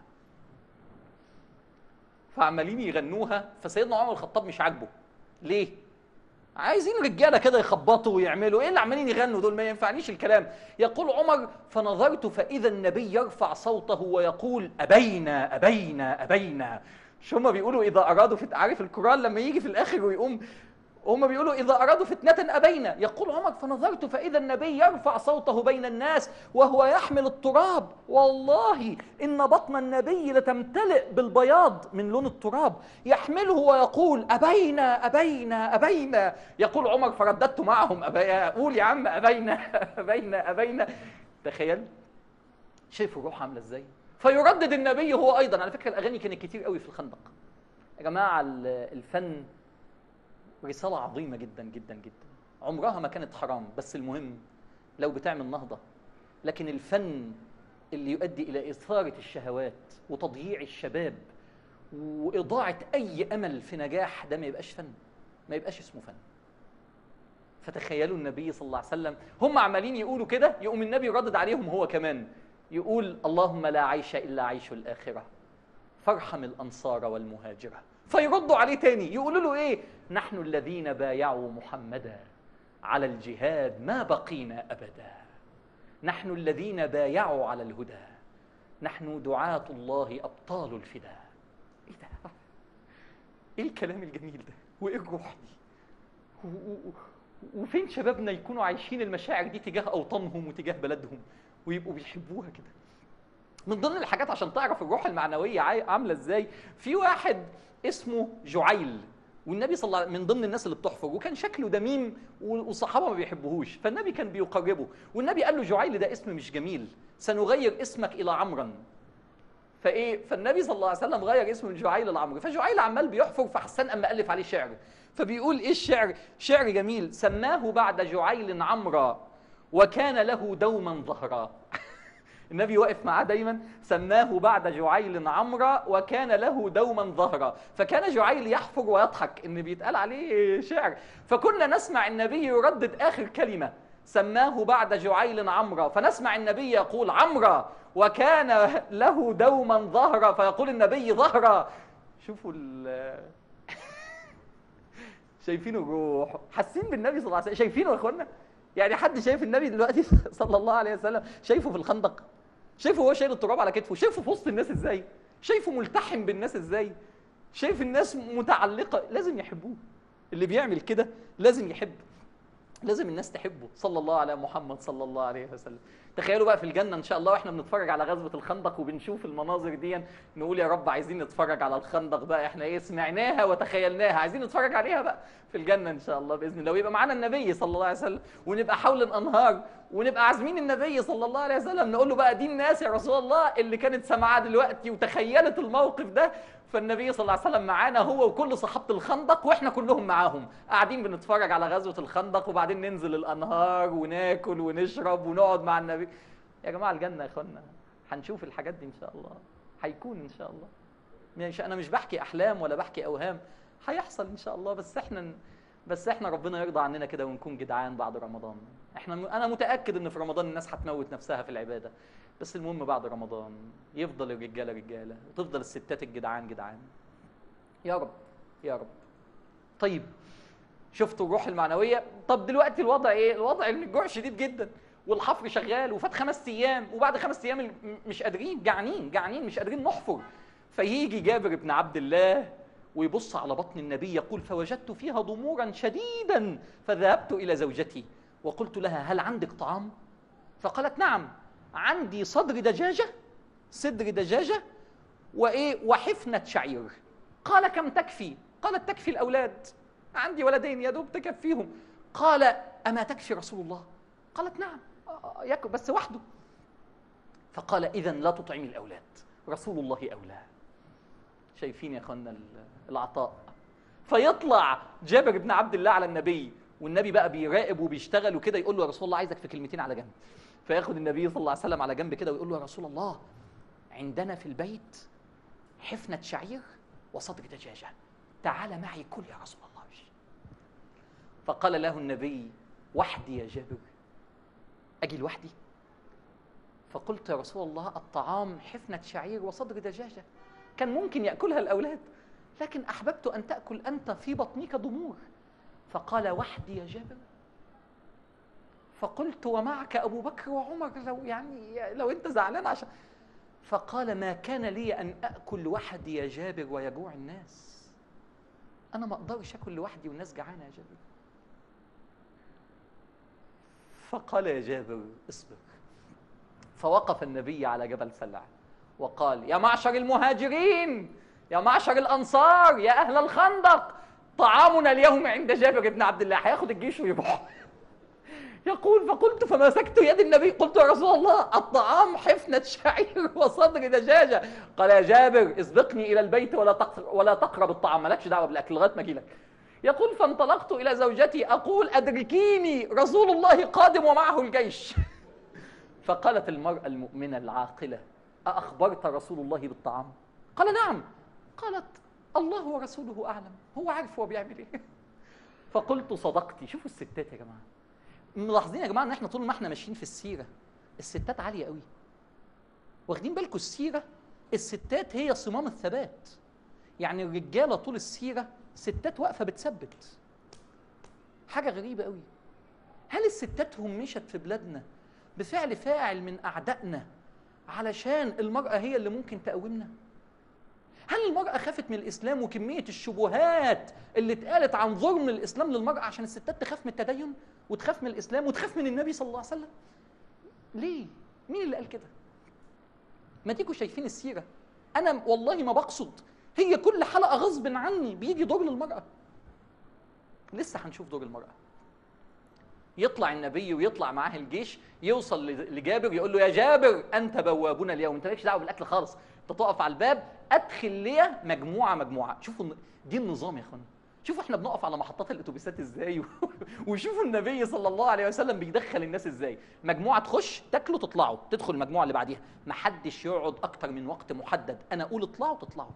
فعمالين يغنوها، فسيدنا عمر الخطاب مش عاجبه. ليه؟ عايزين رجاله كده يخبطوا ويعملوا ايه اللي عمالين يغنوا دول؟ ما ينفعنيش الكلام. يقول عمر فنظرت فاذا النبي يرفع صوته ويقول ابينا ابينا ابينا. شو هم بيقولوا اذا ارادوا عارف القران لما يجي في الاخر ويقوم هم بيقولوا اذا ارادوا فتنه ابينا. يقول عمر فنظرت فاذا النبي يرفع صوته بين الناس وهو يحمل التراب، والله ان بطن النبي لتمتلئ بالبياض من لون التراب، يحمله ويقول ابينا ابينا ابينا. يقول عمر فرددت معهم ابينا، قول يا عم ابينا ابينا ابينا. تخيل، شايف الروح عامله ازاي؟ فيردد النبي هو ايضا. على فكره الاغاني كانت كتير قوي في الخندق يا جماعه. الفن رسالة عظيمة جدا جدا جدا، عمرها ما كانت حرام، بس المهم لو بتعمل نهضة. لكن الفن اللي يؤدي إلى إثارة الشهوات وتضييع الشباب وإضاعة أي أمل في نجاح، ده ما يبقاش فن، ما يبقاش اسمه فن. فتخيلوا النبي صلى الله عليه وسلم هم عمالين يقولوا كده، يقوم النبي يردد عليهم هو كمان يقول اللهم لا عيش إلا عيش الآخرة فارحم الأنصار والمهاجرة. فيردوا عليه تاني يقولوا له ايه؟ نحن الذين بايعوا محمدا على الجهاد ما بقينا ابدا، نحن الذين بايعوا على الهدى، نحن دعاة الله ابطال الفداء. ايه ده؟ ايه الكلام الجميل ده؟ وايه الروح دي؟ وفين شبابنا يكونوا عايشين المشاعر دي تجاه اوطانهم وتجاه بلدهم ويبقوا بيحبوها كده؟ من ضمن الحاجات عشان تعرف الروح المعنويه عامله ازاي، في واحد اسمه جعيل، والنبي صلى الله عليه وسلم من ضمن الناس اللي بتحفر، وكان شكله دميم والصحابه ما بيحبوهوش، فالنبي كان بيقربه، والنبي قال له جعيل ده اسم مش جميل، سنغير اسمك الى عمرا. فالنبي صلى الله عليه وسلم غير اسمه من جعيل لعمرو. فجعيل عمال بيحفر، فحسان اما الف عليه شعر، فبيقول ايه الشعر؟ شعر جميل: سماه بعد جعيل عمرا وكان له دوما ظهرا. النبي واقف معاه دايما، سماه بعد جعيل عمرا وكان له دوما ظهرا. فكان جعيل يحفر ويضحك ان بيتقال عليه شعر، فكنا نسمع النبي يردد اخر كلمه سماه بعد جعيل عمرا، فنسمع النبي يقول عمرا وكان له دوما ظهرا، فيقول النبي ظهرا. شوفوا شايفين الروح؟ حاسين بالنبي صلى الله عليه وسلم؟ شايفينه يا اخوانا؟ يعني حد شايف النبي دلوقتي صلى الله عليه وسلم؟ شايفه في الخندق؟ شايفه هو شايل التراب على كتفه؟ شايفه في وسط الناس ازاي؟ شايفه ملتحم بالناس ازاي؟ شايف الناس متعلقه؟ لازم يحبوه. اللي بيعمل كده لازم يحب، لازم الناس تحبه صلى الله على محمد صلى الله عليه وسلم. تخيلوا بقى في الجنه ان شاء الله واحنا بنتفرج على غزوه الخندق وبنشوف المناظر دي، نقول يا رب عايزين نتفرج على الخندق بقى، احنا ايه سمعناها وتخيلناها، عايزين نتفرج عليها بقى في الجنه ان شاء الله باذن الله، ويبقى معانا النبي صلى الله عليه وسلم، ونبقى حول الانهار، ونبقى عازمين النبي صلى الله عليه وسلم، نقول له بقى دي الناس يا رسول الله اللي كانت سامعاه دلوقتي وتخيلت الموقف ده، فالنبي صلى الله عليه وسلم معانا هو وكل صحابه الخندق، واحنا كلهم معاهم قاعدين بنتفرج على غزوه الخندق، وبعدين ننزل الانهار وناكل ونشرب ونقعد مع النبي. يا جماعه الجنه يا اخوانا هنشوف الحاجات دي ان شاء الله، هيكون ان شاء الله. انا مش بحكي احلام ولا بحكي اوهام، هيحصل ان شاء الله، بس احنا ربنا يرضى عننا كده ونكون جدعان بعد رمضان. انا متاكد ان في رمضان الناس هتموت نفسها في العباده، بس المهم بعد رمضان يفضل الرجاله رجاله وتفضل الستات الجدعان جدعان. يا رب يا رب. طيب شفتوا الروح المعنويه؟ طب دلوقتي الوضع ايه؟ الوضع ان الجوع شديد جدا والحفر شغال، وفات 5 ايام، وبعد 5 ايام مش قادرين، جعانين مش قادرين نحفر. فيجي جابر بن عبد الله ويبص على بطن النبي يقول: فوجدت فيها ضمورا شديدا فذهبت الى زوجتي وقلت لها: هل عندك طعام؟ فقالت: نعم عندي صدر دجاجه وحفنه شعير. قال: كم تكفي؟ قالت: تكفي الاولاد، عندي ولدين يا دوب تكفيهم. قال: اما تكفي رسول الله؟ قالت: نعم ياكل بس وحده. فقال: اذا لا تطعمي الاولاد، رسول الله اولى. شايفين يا اخوانا العطاء؟ فيطلع جابر بن عبد الله على النبي، والنبي بقى بيراقب وبيشتغل وكده، يقول له: يا رسول الله عايزك في كلمتين على جنب. فياخد النبي صلى الله عليه وسلم على جنب كده ويقول له: يا رسول الله عندنا في البيت حفنة شعير وصدر دجاجة، تعال معي كل يا رسول الله. فقال له النبي: وحدي يا جابر؟ أجي لوحدي؟ فقلت: يا رسول الله الطعام حفنة شعير وصدر دجاجة، كان ممكن يأكلها الأولاد، لكن أحببت أن تأكل أنت، في بطنك ضمور. فقال: وحدي يا جابر؟ فقلت: ومعك أبو بكر وعمر، لو أنت زعلان عشان. فقال: ما كان لي أن أكل وحدي يا جابر ويجوع الناس، أنا ما أقدرش أكل لوحدي والناس جعانة يا جابر. فقال: يا جابر اصبر. فوقف النبي على جبل سلع وقال: يا معشر المهاجرين، يا معشر الأنصار، يا أهل الخندق، طعامنا اليوم عند جابر بن عبد الله. هياخد الجيش ويروح. يقول: فقلت فمسكت يد النبي قلت: يا رسول الله الطعام حفنة شعير وصدر دجاجة. قال: يا جابر اسبقني إلى البيت ولا تقرب الطعام، مالكش دعوة بالأكل لغاية ما أجيلك. يقول: فانطلقت إلى زوجتي أقول: أدركيني رسول الله قادم ومعه الجيش. فقالت المرأة المؤمنة العاقلة: أأخبرت رسول الله بالطعام؟ قال: نعم. قالت: الله ورسوله أعلم، هو عارف هو بيعمل إيه. فقلت: صدقتي. شوفوا الستات يا جماعة، ملاحظين يا جماعة إن إحنا طول ما إحنا ماشيين في السيرة الستات عالية قوي. واخدين بالكم السيرة الستات هي صمام الثبات، يعني الرجالة طول السيرة ستات واقفة بتثبت. حاجة غريبة قوي. هل الستات همشت في بلادنا بفعل فاعل من أعدائنا علشان المرأة هي اللي ممكن تقومنا؟ هل المرأة خافت من الإسلام وكمية الشبهات اللي اتقالت عن ظلم الإسلام للمرأة عشان الستات تخاف من التدين وتخاف من الإسلام وتخاف من النبي صلى الله عليه وسلم؟ ليه؟ مين اللي قال كده؟ ما تيجوا شايفين السيرة، أنا والله ما بقصد، هي كل حلقة غصب عني بيجي دور للمرأة. لسه هنشوف دور المرأة. يطلع النبي ويطلع معاه الجيش، يوصل لجابر يقول له: يا جابر أنت بوابنا اليوم، أنت مالكش دعوة بالأكل خالص، أنت تقف على الباب أدخل لي مجموعة. شوفوا دي النظام يا أخوانا، شوفوا احنا بنقف على محطات الأتوبيسات إزاي وشوفوا النبي صلى الله عليه وسلم بيدخل الناس إزاي. مجموعة تخش تاكلوا تطلعوا، تدخل المجموعة اللي بعديها، محدش يقعد أكتر من وقت محدد، أنا أقول اطلعوا تطلعوا.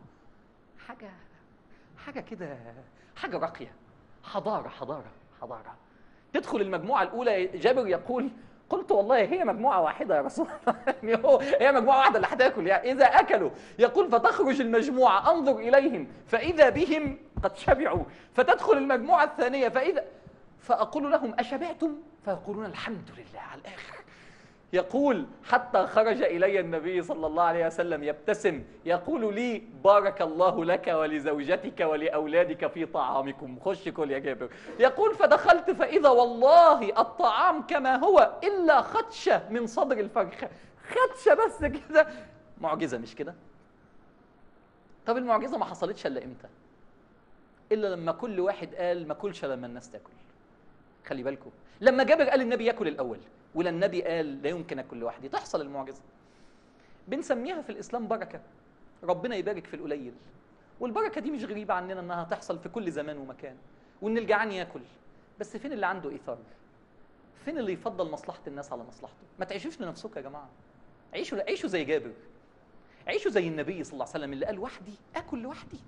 حاجة كده، حاجة راقية، حضارة. تدخل المجموعة الأولى، جابر يقول: قلت والله هي مجموعة واحدة يا رسول الله، هي مجموعة واحدة اللي هتاكل، يعني إذا أكلوا. يقول: فتخرج المجموعة أنظر إليهم فإذا بهم قد شبعوا، فتدخل المجموعة الثانية فأقول لهم: أشبعتم؟ فيقولون: الحمد لله على الآخر. يقول حتى خرج إلي النبي صلى الله عليه وسلم يبتسم يقول لي بارك الله لك ولزوجتك ولأولادك في طعامكم، خش كل يا جابر. يقول فدخلت فإذا والله الطعام كما هو إلا خدشة من صدر الفرخة، خدشة بس كده. معجزة مش كده؟ طب المعجزة ما حصلتش إلا إمتى؟ إلا لما كل واحد قال ما كلش لما الناس تاكل. خلي بالكم، لما جابر قال النبي ياكل الأول، ولا النبي قال لا يمكن اكل لوحدي، تحصل المعجزه. بنسميها في الاسلام بركه، ربنا يبارك في القليل. والبركه دي مش غريبه عننا، انها تحصل في كل زمان ومكان، وان الجعان ياكل. بس فين اللي عنده ايثار؟ فين اللي يفضل مصلحه الناس على مصلحته؟ ما تعيشوش لنفسكم يا جماعه، عيشوا زي جابر، عيشوا زي النبي صلى الله عليه وسلم اللي قال وحدي اكل لوحدي.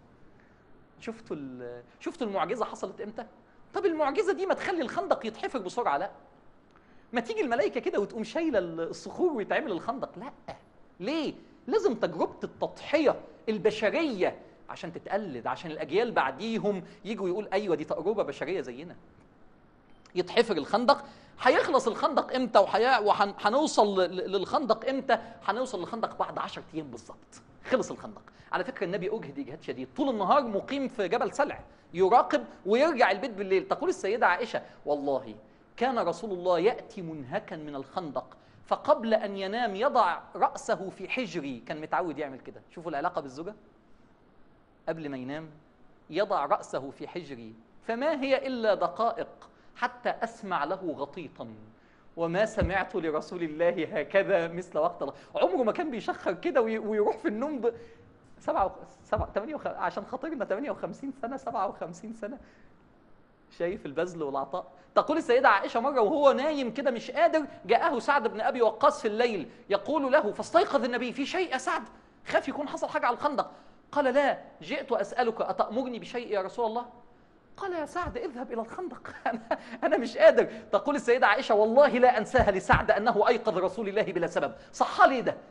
شفتوا المعجزه حصلت امتى؟ طب المعجزه دي ما تخلي الخندق يتحفر بسرعه؟ لا. ما تيجي الملائكة كده وتقوم شايلة الصخور ويتعمل الخندق؟ لا. ليه؟ لازم تجربة التضحية البشرية عشان تتقلد، عشان الأجيال بعديهم يجوا يقول أيوة دي تجربة بشرية زينا. يتحفر الخندق. هيخلص الخندق امتى وهنوصل للخندق امتى؟ هنوصل للخندق بعد 10 أيام بالظبط. خلص الخندق. على فكرة النبي أجهد إجهاد شديد، طول النهار مقيم في جبل سلع يراقب ويرجع البيت بالليل. تقول السيدة عائشة والله كان رسول الله يأتي منهكا من الخندق فقبل أن ينام يضع رأسه في حجري. كان متعود يعمل كده. شوفوا العلاقة بالزوجة، قبل ما ينام يضع رأسه في حجري فما هي إلا دقائق حتى أسمع له غطيطا وما سمعت لرسول الله هكذا مثل وقت الله. عمره ما كان بيشخر كده ويروح في النوم عشان خاطرنا 58 سنة 57 سنة. شايف البذل والعطاء. تقول السيدة عائشة مرة وهو نايم كده مش قادر، جاءه سعد بن أبي وقاص في الليل يقول له، فاستيقظ النبي، في شيء يا سعد؟ خاف يكون حصل حاجة على الخندق. قال لا، جئت أسألك أتأمرني بشيء يا رسول الله؟ قال يا سعد اذهب إلى الخندق. أنا مش قادر. تقول السيدة عائشة والله لا أنساها لسعد أنه أيقظ رسول الله بلا سبب. صح لي ده؟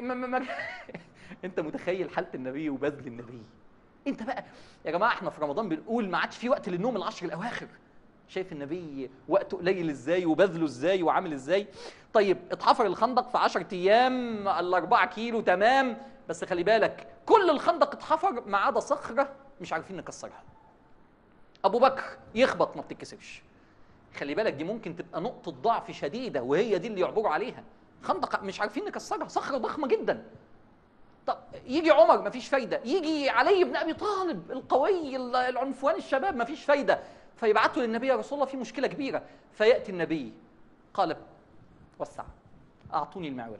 أنت متخيل حالة النبي وبذل النبي؟ انت بقى يا جماعه احنا في رمضان بنقول ما عادش في وقت للنوم العشر الاواخر. شايف النبي وقته قليل ازاي وبذله ازاي وعامل ازاي؟ طيب اتحفر الخندق في 10 ايام ال4 كيلو تمام، بس خلي بالك كل الخندق اتحفر ما عدا صخره مش عارفين نكسرها. ابو بكر يخبط ما بتتكسرش. خلي بالك دي ممكن تبقى نقطه ضعف شديده وهي دي اللي يعبروا عليها. خندق مش عارفين نكسرها، صخره ضخمه جدا. طب يجي عمر مفيش فايدة، يجي علي بن أبي طالب القوي العنفوان الشباب مفيش فايدة، فيبعثوا للنبي يا رسول الله في مشكلة كبيرة. فيأتي النبي قال وسع، أعطوني المعول،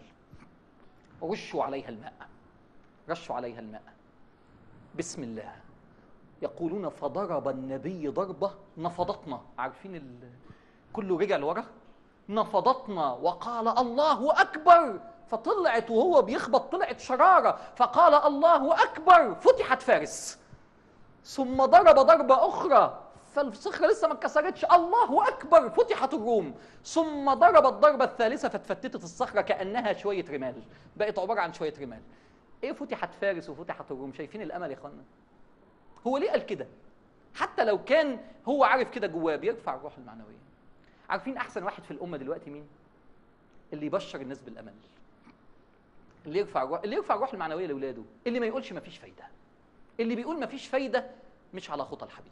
رشوا عليها الماء، رشوا عليها الماء، بسم الله. يقولون فضرب النبي ضربة نفضتنا. عارفين كله رجع لورا، نفضتنا وقال الله أكبر. فطلعت وهو بيخبط طلعت شرارة فقال الله أكبر، فتحت فارس. ثم ضرب ضربة أخرى فالصخرة لسه ما اتكسرتش، الله أكبر، فتحت الروم. ثم ضرب الضربة الثالثة فاتفتتت الصخرة كأنها شوية رمال، بقت عبارة عن شوية رمال. إيه فتحت فارس وفتحت الروم؟ شايفين الأمل يا إخوانا؟ هو ليه قال كده؟ حتى لو كان هو عارف كده جواه، بيرفع الروح المعنوية. عارفين أحسن واحد في الأمة دلوقتي مين؟ اللي يبشر الناس بالأمل، اللي يرفع الروح المعنويه لاولاده، اللي ما يقولش مفيش فايده. اللي بيقول مفيش فايده مش على خطى الحبيب.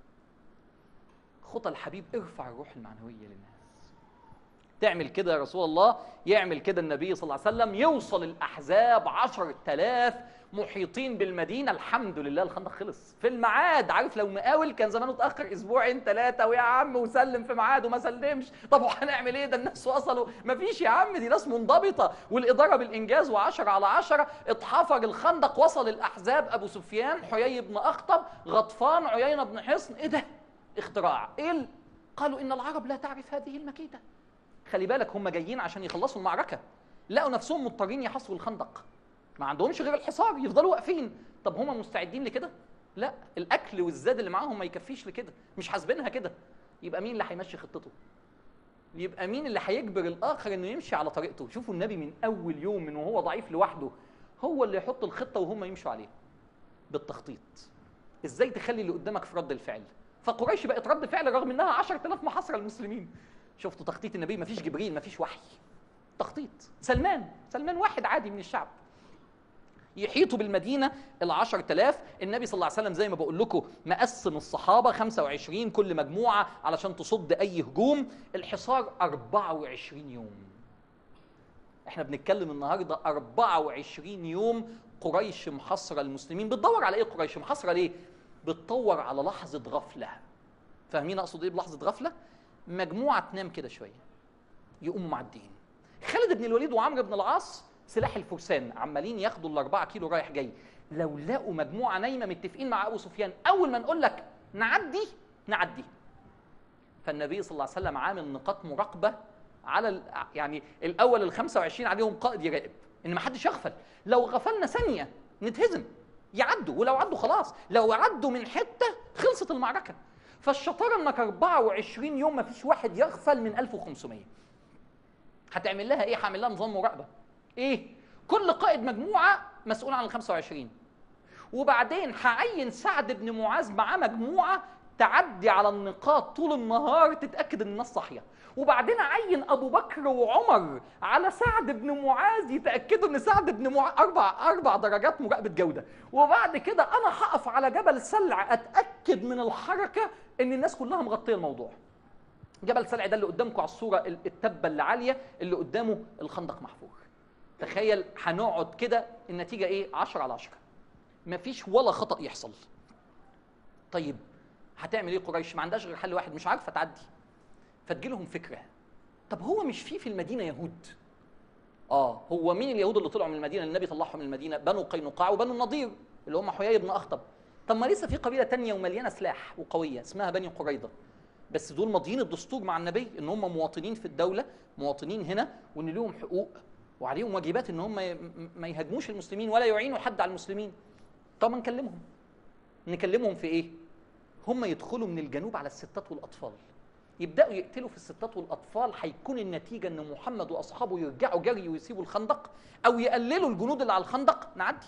خطى الحبيب ارفع الروح المعنويه للناس. تعمل كده يا رسول الله، يعمل كده النبي صلى الله عليه وسلم. يوصل الاحزاب 10,000 محيطين بالمدينه. الحمد لله الخندق خلص في الميعاد. عارف لو مقاول كان زمانه اتاخر اسبوعين 3 ويا عم وسلم في ميعاد وما سلمش. طب وهنعمل ايه؟ ده الناس وصلوا. مفيش يا عم، دي ناس منضبطه والاداره بالانجاز و10 على 10. اتحفر الخندق، وصل الاحزاب، ابو سفيان، حيي بن اخطب، غطفان، عيينه بن حصن. ايه ده؟ اختراع. ايه قالوا ان العرب لا تعرف هذه المكيده. خلي بالك هم جايين عشان يخلصوا المعركه، لقوا نفسهم مضطرين يحصروا الخندق، ما عندهمش غير الحصار، يفضلوا واقفين. طب هم مستعدين لكده؟ لا، الاكل والزاد اللي معاهم ما يكفيش لكده، مش حاسبينها كده. يبقى مين اللي هيمشي خطته؟ يبقى مين اللي هيجبر الاخر انه يمشي على طريقته؟ شوفوا النبي من اول يوم من وهو ضعيف لوحده هو اللي يحط الخطه وهم يمشوا عليها بالتخطيط. ازاي تخلي اللي قدامك في رد الفعل؟ فقريش بقت رد فعل رغم انها 10,000 محاصره المسلمين. شفتوا تخطيط النبي؟ مفيش جبريل، مفيش وحي، تخطيط. سلمان واحد عادي من الشعب، يحيطوا بالمدينة 10,000. النبي صلى الله عليه وسلم زي ما بقول لكم مقسم الصحابة 25 كل مجموعة علشان تصد أي هجوم. الحصار 24 يوم. احنا بنتكلم النهاردة 24 يوم قريش محاصرة المسلمين. بتدور على ايه قريش محاصرة ليه؟ بتدور على لحظة غفلة. فاهمين اقصد ايه بلحظة غفلة؟ مجموعة تنام كده شوية يقوموا معديين. خالد بن الوليد وعمرو بن العاص سلاح الفرسان عمالين ياخدوا ال4 كيلو رايح جاي. لو لقوا مجموعة نايمة متفقين مع أبو سفيان، أول ما نقول لك نعدي. فالنبي صلى الله عليه وسلم عامل نقاط مراقبة على يعني الأول ال25 عليهم قائد يراقب إن ما حدش يغفل. لو غفلنا ثانية نتهزم. يعدوا، ولو عدوا خلاص، لو عدوا من حتة خلصت المعركة. فالشطارة إنك 24 يوم ما فيش واحد يغفل من 1500. هتعمل لها إيه؟ هعمل لها نظام مراقبة. ايه؟ كل قائد مجموعه مسؤول عن ال25، وبعدين هعين سعد بن معاذ معاه مجموعه تعدي على النقاط طول النهار تتاكد ان الناس صاحيه، وبعدين اعين ابو بكر وعمر على سعد بن معاذ يتاكدوا ان سعد بن معاذ اربع درجات مراقبه جوده، وبعد كده انا هقف على جبل سلع اتاكد من الحركه ان الناس كلها مغطيه الموضوع. جبل سلع ده اللي قدامكم على الصوره، التبه اللي عاليه اللي قدامه الخندق محفور. تخيل هنقعد كده، النتيجة ايه؟ 10 على 10. مفيش ولا خطأ يحصل. طيب هتعمل ايه قريش؟ ما عندهاش غير حل واحد، مش عارفة تعدي. فتجيلهم فكرة، طب هو مش في المدينة يهود؟ هو مين اليهود اللي طلعوا من المدينة اللي النبي طلعهم من المدينة؟ بنو قينقاع وبنو النضير اللي هم حيي بن أخطب. طب ما لسه في قبيلة تانية ومليانة سلاح وقوية اسمها بني قريظة، بس دول ماضيين الدستور مع النبي ان هم مواطنين في الدولة، مواطنين هنا، وان لهم حقوق وعليهم واجبات ان هم ما يهاجموش المسلمين ولا يعينوا حد على المسلمين. طب ما نكلمهم في ايه؟ هم يدخلوا من الجنوب على الستات والاطفال، يبداوا يقتلوا في الستات والاطفال. هيكون النتيجه ان محمد واصحابه يرجعوا جري ويسيبوا الخندق، او يقللوا الجنود اللي على الخندق، نعدي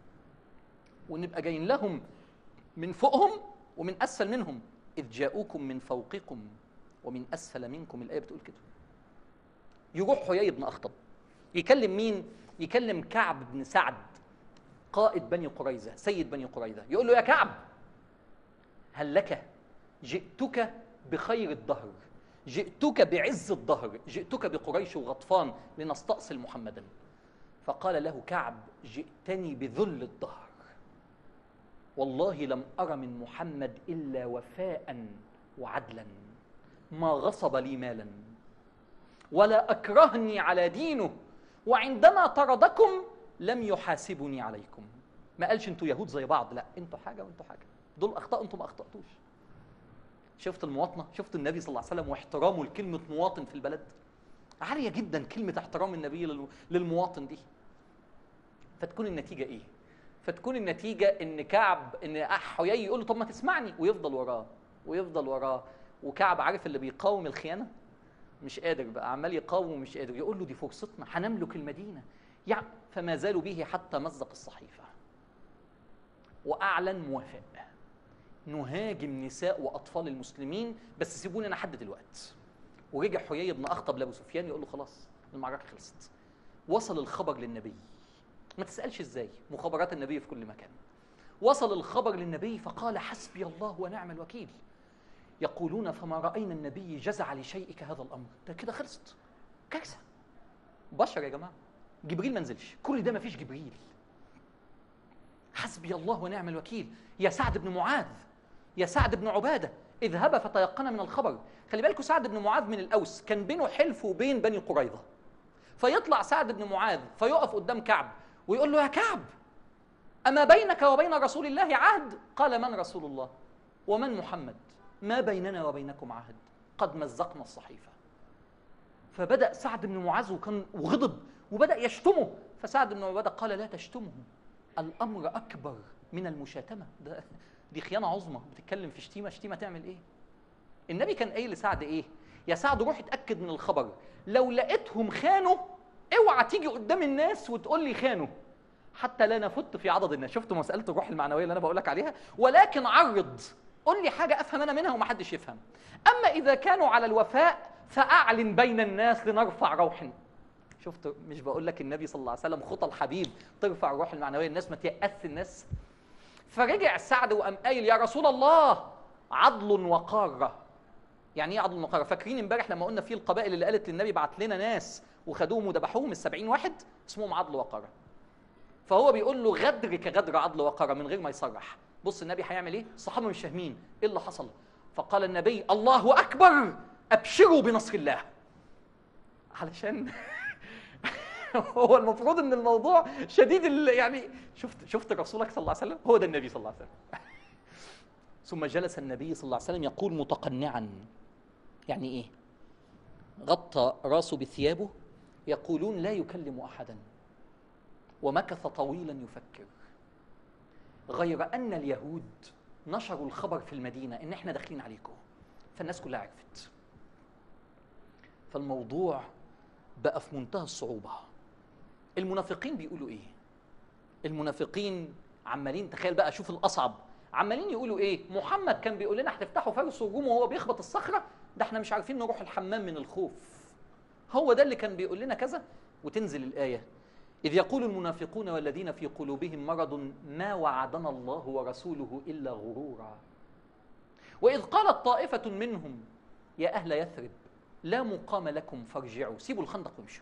ونبقى جايين لهم من فوقهم ومن اسفل منهم. اذ جاءوكم من فوقكم ومن اسفل منكم، الايه بتقول كده. يروح حيي بن اخطب يكلم مين؟ يكلم كعب بن سعد قائد بني قريظة، سيد بني قريظة. يقول له يا كعب، هل لك؟ جئتك بخير الدهر، جئتك بعز الدهر، جئتك بقريش وغطفان لنستأصل محمدا. فقال له كعب: جئتني بذل الدهر، والله لم أر من محمد إلا وفاء وعدلا، ما غصب لي مالا ولا أكرهني على دينه، وعندما طردكم لم يحاسبني عليكم. ما قالش انتوا يهود زي بعض، لا، انتوا حاجه وانتوا حاجه، دول اخطاوا انتوا ما اخطاتوش. شفت المواطنه؟ شفت النبي صلى الله عليه وسلم واحترامه لكلمه مواطن في البلد؟ عاليه جدا كلمه احترام النبي للمواطن دي. فتكون النتيجه ايه؟ فتكون النتيجه ان حيي يقول له طب ما تسمعني، ويفضل وراه. وكعب عارف اللي بيقاوم الخيانه مش قادر بقى، عمال يقاوم ومش قادر. يقول له دي فرصتنا، هنملك المدينه. يعني فما زالوا به حتى مزق الصحيفه واعلن موافق، نهاجم نساء واطفال المسلمين بس سيبوني انا حد دلوقتي. ورجع حيي بن اخطب لابو سفيان يقول له خلاص المعركه خلصت. وصل الخبر للنبي، ما تسالش ازاي، مخابرات النبي في كل مكان. وصل الخبر للنبي فقال: حسبي الله ونعم الوكيل. يقولون: فما راينا النبي جزع لشيء كهذا الامر. ده كده خلصت، كارثه. بشر يا جماعه، جبريل ما نزلش، كل ده ما فيش جبريل. حسبي الله ونعم الوكيل. يا سعد بن معاذ، يا سعد بن عباده، اذهب فتيقن من الخبر. خلي بالكوا سعد بن معاذ من الاوس، كان بينه حلف وبين بني قريظه. فيطلع سعد بن معاذ فيقف قدام كعب ويقول له: يا كعب، اما بينك وبين رسول الله عهد؟ قال: من رسول الله ومن محمد؟ ما بيننا وبينكم عهد، قد مزقنا الصحيفه. فبدأ سعد بن معاذ وغضب وبدأ يشتمه. فسعد بن عباده قال: لا تشتمه، الأمر أكبر من المشاتمة. دي خيانة عظمى، بتتكلم في شتيمة تعمل إيه؟ النبي كان قايل لسعد إيه؟ يا سعد روح اتأكد من الخبر، لو لقيتهم خانوا اوعى تيجي قدام الناس وتقول لي خانوا، حتى لا نفت في عضد الناس. شفتوا مسألة الروح المعنوية اللي أنا بقول لك عليها؟ ولكن عرض، قول لي حاجة أفهم أنا منها ومحدش يفهم. أما إذا كانوا على الوفاء فأعلن بين الناس لنرفع روح شفت، مش بقول لك النبي صلى الله عليه وسلم خطى الحبيب ترفع الروح المعنويه، الناس ما تيأس الناس. فرجع سعد وقام قايل يا رسول الله عضل وقاره. يعني ايه عضل وقاره؟ فاكرين امبارح لما قلنا في القبائل اللي قالت للنبي بعت لنا ناس وخدوهم وذبحوهم ال70 واحد، اسمهم عضل وقاره. فهو بيقول له غدر كغدر عضل وقاره من غير ما يصرح. بص النبي هيعمل ايه؟ الصحابه مش فاهمين ايه اللي حصل. فقال النبي الله اكبر ابشروا بنصر الله. علشان هو المفروض ان الموضوع شديد يعني شفت رسولك صلى الله عليه وسلم، هو ده النبي صلى الله عليه وسلم. ثم جلس النبي صلى الله عليه وسلم يقول متقنعا، يعني ايه؟ غطى راسه بثيابه، يقولون لا يكلم احدا، ومكث طويلا يفكر. غير ان اليهود نشروا الخبر في المدينه ان احنا داخلين عليكم، فالناس كلها عرفت. فالموضوع بقى في منتهى الصعوبه. المنافقين بيقولوا ايه؟ المنافقين عمالين، تخيل بقى، شوف الاصعب، عمالين يقولوا ايه؟ محمد كان بيقول لنا هتفتحوا فارس وروم وهو بيخبط الصخره، ده احنا مش عارفين نروح الحمام من الخوف. هو ده اللي كان بيقول لنا كذا. وتنزل الايه إذ يقول المنافقون والذين في قلوبهم مرض ما وعدنا الله ورسوله إلا غرورا. وإذ قالت طائفة منهم يا أهل يثرب لا مقام لكم فارجعوا، سيبوا الخندق وامشوا.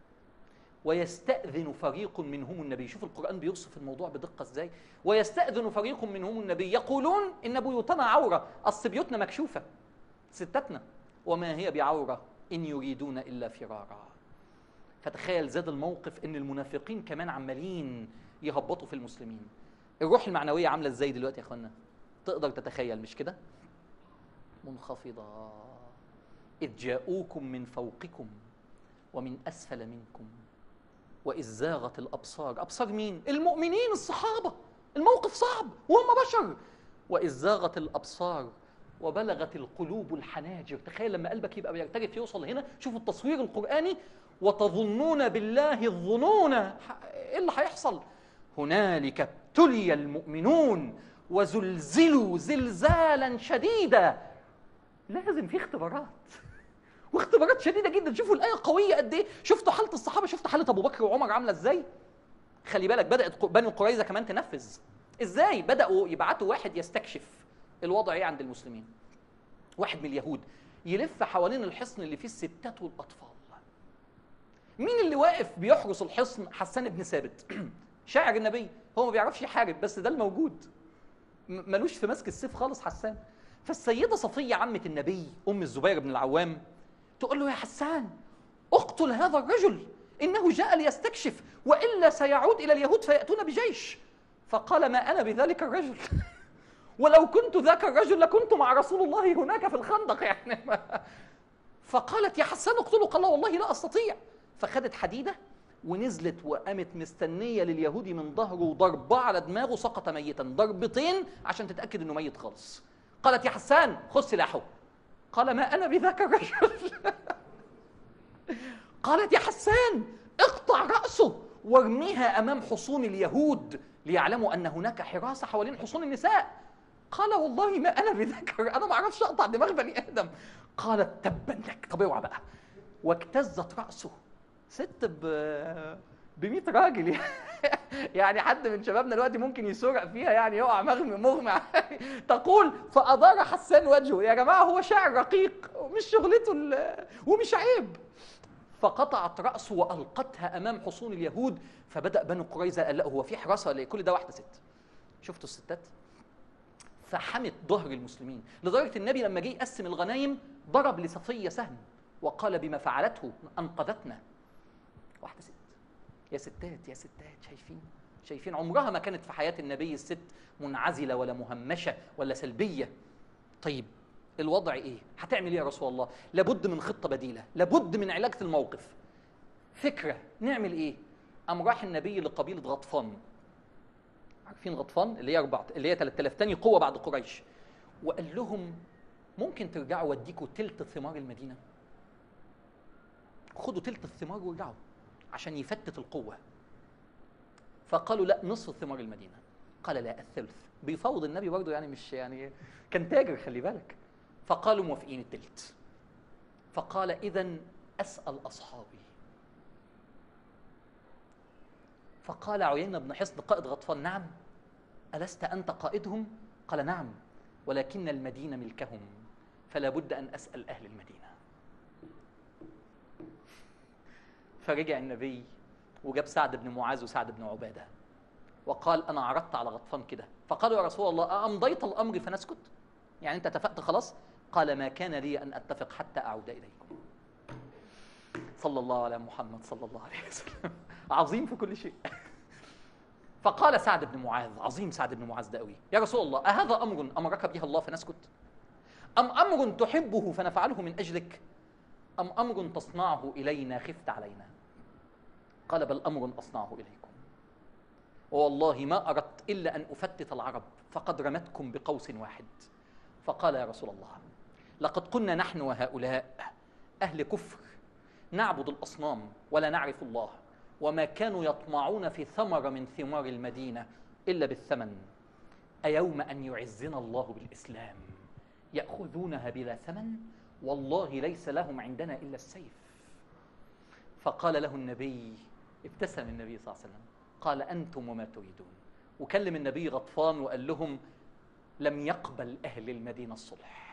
ويستأذن فريق منهم النبي، شوف القرآن بيوصف الموضوع بدقة ازاي. ويستأذن فريق منهم النبي يقولون إن بيوتنا عورة، أصل بيوتنا مكشوفة ستاتنا، وما هي بعورة إن يريدون إلا فرارا. فتخيل زاد الموقف ان المنافقين كمان عمالين يهبطوا في المسلمين. الروح المعنويه عامله ازاي دلوقتي يا اخوانا؟ تقدر تتخيل مش كده؟ منخفضه. اذ جاءوكم من فوقكم ومن اسفل منكم واذ زاغت الابصار. ابصار مين؟ المؤمنين الصحابه. الموقف صعب وهم بشر. واذ زاغت الابصار وبلغت القلوب الحناجر. تخيل لما قلبك يبقى بيرتجف يوصل هنا. شوفوا التصوير القرآني. وتظنون بالله الظنون. ايه اللي هيحصل؟ هنالك ابتلي المؤمنون وزلزلوا زلزالا شديدا. لازم في اختبارات واختبارات شديده جدا. شوفوا الايه قويه قد ايه. شفتوا حاله الصحابه، شفتوا حاله ابو بكر وعمر عامله ازاي. خلي بالك بدات بنو قريظه كمان تنفذ. ازاي؟ بداوا يبعتوا واحد يستكشف الوضع ايه عند المسلمين. واحد من اليهود يلف حوالين الحصن اللي فيه الستات والاطفال. مين اللي واقف بيحرس الحصن؟ حسان بن ثابت شاعر النبي. هو ما بيعرفش يحارب بس ده الموجود، ملوش في مسك السيف خالص حسان. فالسيده صفيه عمه النبي ام الزبير بن العوام تقول له يا حسان اقتل هذا الرجل انه جاء ليستكشف والا سيعود الى اليهود فياتون بجيش. فقال ما انا بذلك الرجل ولو كنت ذاك الرجل لكنت مع رسول الله هناك في الخندق يعني. فقالت يا حسان اقتله. قال والله لا استطيع. فخدت حديده ونزلت وقامت مستنيه لليهودي من ظهره وضربه على دماغه، سقط ميتا ضربتين عشان تتاكد انه ميت خالص. قالت يا حسان خذ سلاحه. قال ما انا بذاك الرجل. قالت يا حسان اقطع راسه وارميها امام حصون اليهود ليعلموا ان هناك حراسه حوالين حصون النساء. قال والله ما انا بذاك، انا ما اعرفش اقطع دماغ بني ادم. قالت تبا لك. طب اوعى بقى. واجتزت راسه. ست ب 100 راجل يعني حد من شبابنا دلوقتي ممكن يسرق فيها يعني يقع مغمى. تقول فأدار حسان وجهه. يا جماعه هو شاعر رقيق مش شغلته ومش عيب. فقطعت راسه والقتها امام حصون اليهود. فبدا بنو قريظه قال لا هو في حراسه ولا كل ده واحده ست. شفتوا الستات؟ فحمت ظهر المسلمين لدرجه النبي لما جه يقسم الغنايم ضرب لصفيه سهم وقال بما فعلته انقذتنا. واحده ست. يا ستات يا ستات، شايفين عمرها ما كانت في حياه النبي الست منعزله ولا مهمشه ولا سلبيه. طيب الوضع ايه؟ هتعمل ايه يا رسول الله؟ لابد من خطه بديله، لابد من علاج الموقف. فكره نعمل ايه؟ قام راح النبي لقبيله غطفان. عارفين غطفان اللي هي 3000 تاني قوه بعد قريش. وقال لهم ممكن ترجعوا واديكوا تلت ثمار المدينه. خدوا تلت الثمار وارجعوا عشان يفتت القوه. فقالوا لا نصف ثمار المدينه. قال لا الثلث. بيفاوض النبي برضه يعني مش يعني كان تاجر خلي بالك. فقالوا موافقين التلت. فقال اذا اسال اصحابي. فقال عيينة بن حصن قائد غطفان: نعم. ألست أنت قائدهم؟ قال: نعم، ولكن المدينة ملكهم، فلا بد أن أسأل أهل المدينة. فرجع النبي وجاب سعد بن معاذ وسعد بن عبادة وقال: أنا عرضت على غطفان كده. فقالوا: يا رسول الله، أمضيت الأمر فنسكت؟ يعني أنت اتفقت خلاص؟ قال: ما كان لي أن أتفق حتى أعود إليكم. صلى الله على محمد صلى الله عليه وسلم. عظيم في كل شيء. فقال سعد بن معاذ، عظيم سعد بن معاذ ده قوي: يا رسول الله، أهذا أمر أمرك به الله فنسكت؟ أم أمر تحبه فنفعله من أجلك؟ أم أمر تصنعه إلينا خفت علينا؟ قال: بل أمر أصنعه إليكم، والله ما أردت إلا أن أفتت العرب فقد رمتكم بقوس واحد. فقال: يا رسول الله، لقد كنا نحن وهؤلاء أهل كفر نعبد الأصنام ولا نعرف الله، وما كانوا يطمعون في ثمرة من ثمار المدينة إلا بالثمن. أيوم أن يعزنا الله بالإسلام يأخذونها بلا ثمن؟ والله ليس لهم عندنا إلا السيف. فقال له النبي، ابتسم النبي صلى الله عليه وسلم، قال: أنتم وما تريدون. وكلم النبي غطفان وقال لهم: لم يقبل أهل المدينة الصلح.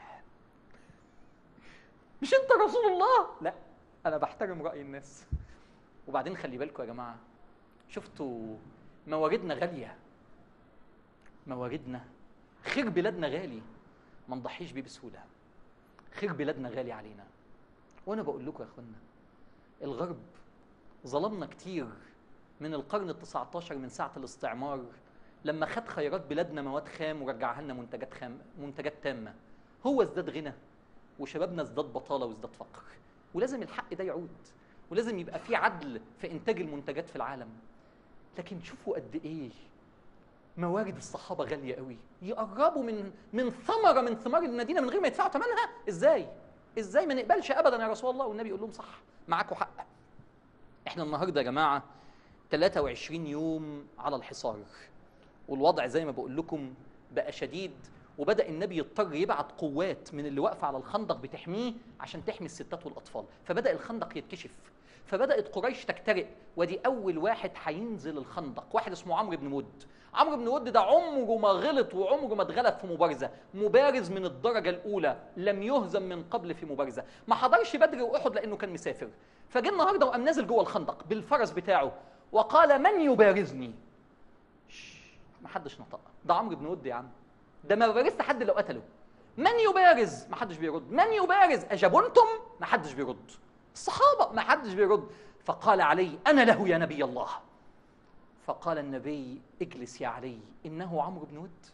مش أنت رسول الله؟ لا، أنا بحترم رأي الناس. وبعدين خلي بالكم يا جماعة، شفتوا مواردنا غالية، مواردنا، خير بلادنا غالي، ما نضحيش بيه بسهولة. خير بلادنا غالي علينا. وأنا بقول لكم يا أخوانا، الغرب ظلمنا كتير من القرن ال19 من ساعة الاستعمار، لما خد خيرات بلادنا مواد خام ورجعها لنا منتجات تامة. هو ازداد غنى وشبابنا ازداد بطالة وازداد فقر. ولازم الحق ده يعود، ولازم يبقى في عدل في إنتاج المنتجات في العالم. لكن شوفوا قد إيه موارد الصحابة غالية قوي، يقربوا من ثمرة من ثمار المدينة من غير ما يدفعوا ثمنها. إزاي ما نقبلش أبدا يا رسول الله؟ والنبي يقول لهم: صح، معاكم حق. إحنا النهاردة يا جماعة 23 يوم على الحصار، والوضع زي ما بقول لكم بقى شديد، وبدأ النبي يضطر يبعت قوات من اللي واقفة على الخندق بتحميه عشان تحمي الستات والأطفال. فبدأ الخندق يتكشف، فبدأت قريش تكترئ، ودي أول واحد هينزل الخندق واحد اسمه عمرو بن ود. عمرو بن ود ده عمره ما غلط وعمره ما اتغلب في مبارزة، مبارز من الدرجة الأولى، لم يهزم من قبل في مبارزة، ما حضرش بدر وأحد لأنه كان مسافر. فجاء النهارده وقام نازل جوه الخندق بالفرس بتاعه وقال: من يبارزني؟ ما حدش نطق. ده عمرو بن ود يا عم، ده ما بارزت حد لو قتله. من يبارز؟ ما حدش بيرد. من يبارز؟ أجبنتم؟ ما حدش بيرد. الصحابة ما حدش بيرد. فقال علي: أنا له يا نبي الله. فقال النبي: اجلس يا علي، إنه عمرو بن ود.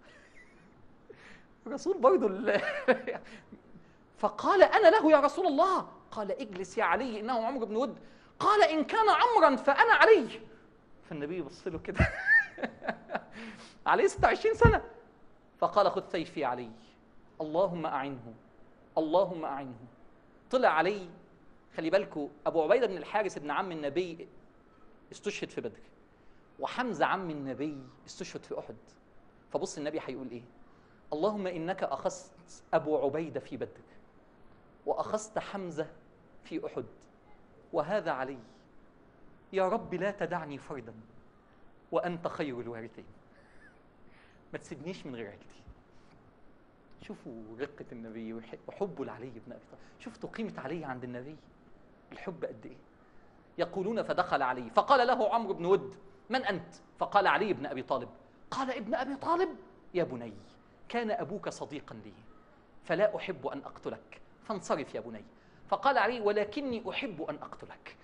الرسول برضه فقال: أنا له يا رسول الله. قال: اجلس يا علي، إنه عمرو بن ود. قال: إن كان عمرا فأنا علي. فالنبي بص له كده عليه 26 سنة. فقال: خذ سيفي علي، اللهم أعنه، اللهم أعنه. طلع علي. خلي بالكوا، أبو عبيدة بن الحارث ابن عم النبي استشهد في بدر، وحمزة عم النبي استشهد في أحد. فبص النبي هيقول إيه: اللهم إنك أخذت أبو عبيدة في بدر، وأخذت حمزة في أحد، وهذا علي. يا رب لا تدعني فردا وأنت خير الوارثين. ما تسيبنيش من غير عيلتي. شوفوا رقة النبي وحبه لعلي بن أبي طالب. شفتوا قيمة علي عند النبي، الحب قد إيه. يقولون: فدخل علي فقال له عمرو بن ود: من أنت؟ فقال: علي بن أبي طالب. قال ابن أبي طالب: يا بني، كان أبوك صديقا لي، فلا أحب أن أقتلك، فانصرف يا بني. فقال علي: ولكني أحب أن أقتلك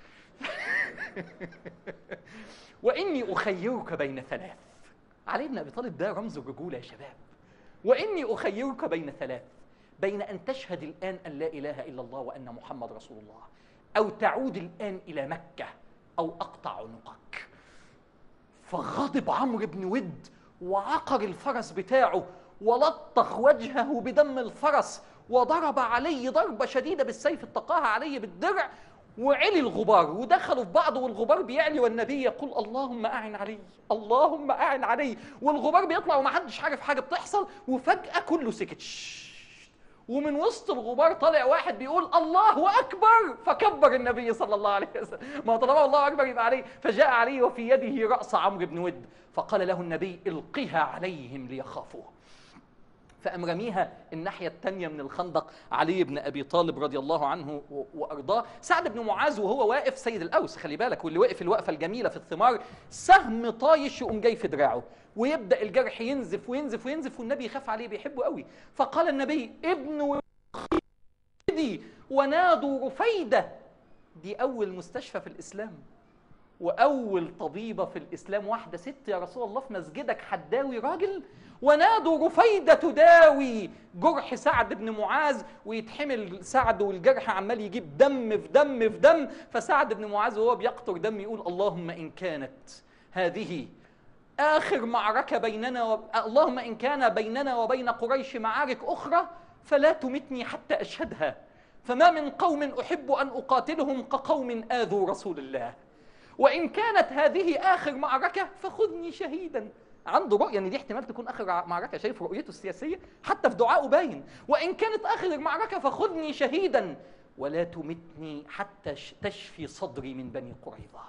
وإني أخيرك بين ثلاث. علي بن أبي طالب ده رمز الرجولة يا شباب. وإني أخيرك بين ثلاث، بين أن تشهد الآن أن لا إله إلا الله وأن محمد رسول الله، أو تعود الآن إلى مكة، أو أقطع عنقك. فغضب عمرو بن ود وعقر الفرس بتاعه ولطخ وجهه بدم الفرس، وضرب علي ضربة شديدة بالسيف اتقاها علي بالدرع، وعلي الغبار ودخلوا في بعض، والغبار بيعلي والنبي يقول: اللهم أعن علي، اللهم أعن علي. والغبار بيطلع وما حدش عارف حاجة بتحصل، وفجأة كله سكت، ومن وسط الغبار طالع واحد بيقول الله أكبر، فكبر النبي صلى الله عليه وسلم. ما طالما الله أكبر يبقى عليه. فجاء علي وفي يده رأس عمرو بن ود، فقال له النبي القها عليهم ليخافوه. فقام رميها الناحية التانية من الخندق علي بن أبي طالب رضي الله عنه وأرضاه. سعد بن معاذ وهو واقف سيد الأوس، خلي بالك، واللي وقف الوقفة الجميلة في الثمار، سهم طايش يقوم جاي في دراعه، ويبدأ الجرح ينزف وينزف وينزف، والنبي يخاف عليه بيحبه قوي. فقال النبي ابن ودي ونادوا رفيدة. دي أول مستشفى في الإسلام وأول طبيبة في الإسلام، واحدة ست يا رسول الله في مسجدك هتداوي راجل؟ ونادوا رفيدة تداوي جرح سعد بن معاذ، ويتحمل سعد والجرح عمال يجيب دم في دم في دم. فسعد بن معاذ وهو بيقطر دم يقول اللهم إن كانت هذه آخر معركة بيننا اللهم إن كان بيننا وبين قريش معارك أخرى فلا تمتني حتى أشهدها، فما من قوم أحب أن أقاتلهم كقوم آذوا رسول الله، وإن كانت هذه آخر معركة فخذني شهيدا. عنده رؤية ان دي احتمال تكون آخر معركة، شايف رؤيته السياسية حتى في دعائه باين. وإن كانت آخر معركة فخذني شهيدا ولا تمتني حتى تشفي صدري من بني قريظة.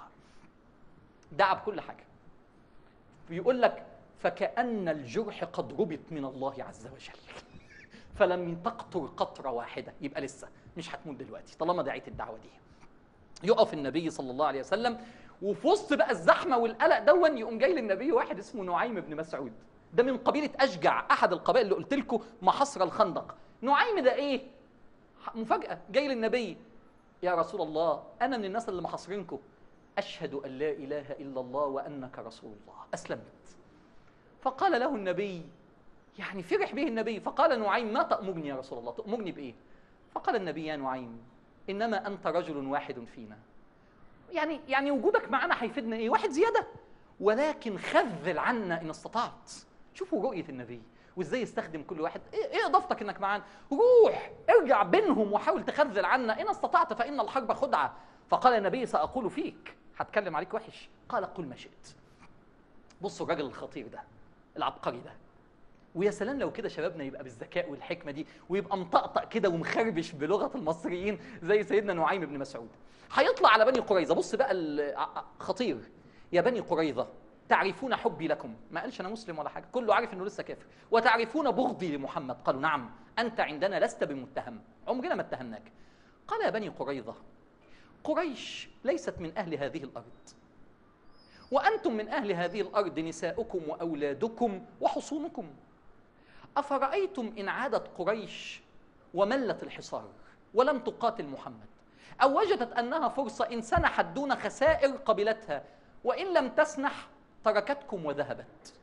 دعا بكل حاجة. بيقول لك فكأن الجرح قد ربط من الله عز وجل فلم تقطر قطرة واحدة. يبقى لسه مش هتموت دلوقتي طالما دعيت الدعوة دي. يقف النبي صلى الله عليه وسلم، وفي وسط بقى الزحمه والقلق دون يقوم جاي للنبي واحد اسمه نعيم بن مسعود، ده من قبيله اشجع، احد القبائل اللي قلت لكم محاصره الخندق. نعيم ده ايه؟ مفاجاه، جاي للنبي يا رسول الله انا من الناس اللي محاصرينكم، اشهد ان لا اله الا الله وانك رسول الله، اسلمت. فقال له النبي، يعني فرح به النبي، فقال نعيم ما تأمرني يا رسول الله؟ تأمرني بايه؟ فقال النبي يا نعيم انما انت رجل واحد فينا، يعني وجودك معنا هيفيدنا ايه؟ واحد زياده، ولكن خذل عنا ان استطعت. شوفوا رؤيه النبي وازاي يستخدم كل واحد. ايه اضافتك انك معانا؟ روح ارجع بينهم وحاول تخذل عنا، ان استطعت فان الحرب خدعه. فقال النبي ساقول فيك، هتكلم عليك وحش. قال قل ما شئت. بصوا الراجل الخطير ده العبقري ده، ويا سلام لو كده شبابنا يبقى بالذكاء والحكمه دي، ويبقى مطقطق كده ومخربش بلغه المصريين زي سيدنا نعيم بن مسعود. هيطلع على بني قريظه. بص بقى خطير. يا بني قريظه تعرفون حبي لكم، ما قالش انا مسلم ولا حاجه، كله عارف انه لسه كافر. وتعرفون بغضي لمحمد، قالوا نعم انت عندنا لست بمتهم، عمرنا ما اتهمناك. قال يا بني قريظه قريش ليست من اهل هذه الارض، وانتم من اهل هذه الارض نساؤكم واولادكم وحصونكم. أفرأيتم إن عادت قريش وملت الحصار ولم تقاتل محمد، أو وجدت أنها فرصة إن سنحت دون خسائر قبلتها، وإن لم تسنح تركتكم وذهبت،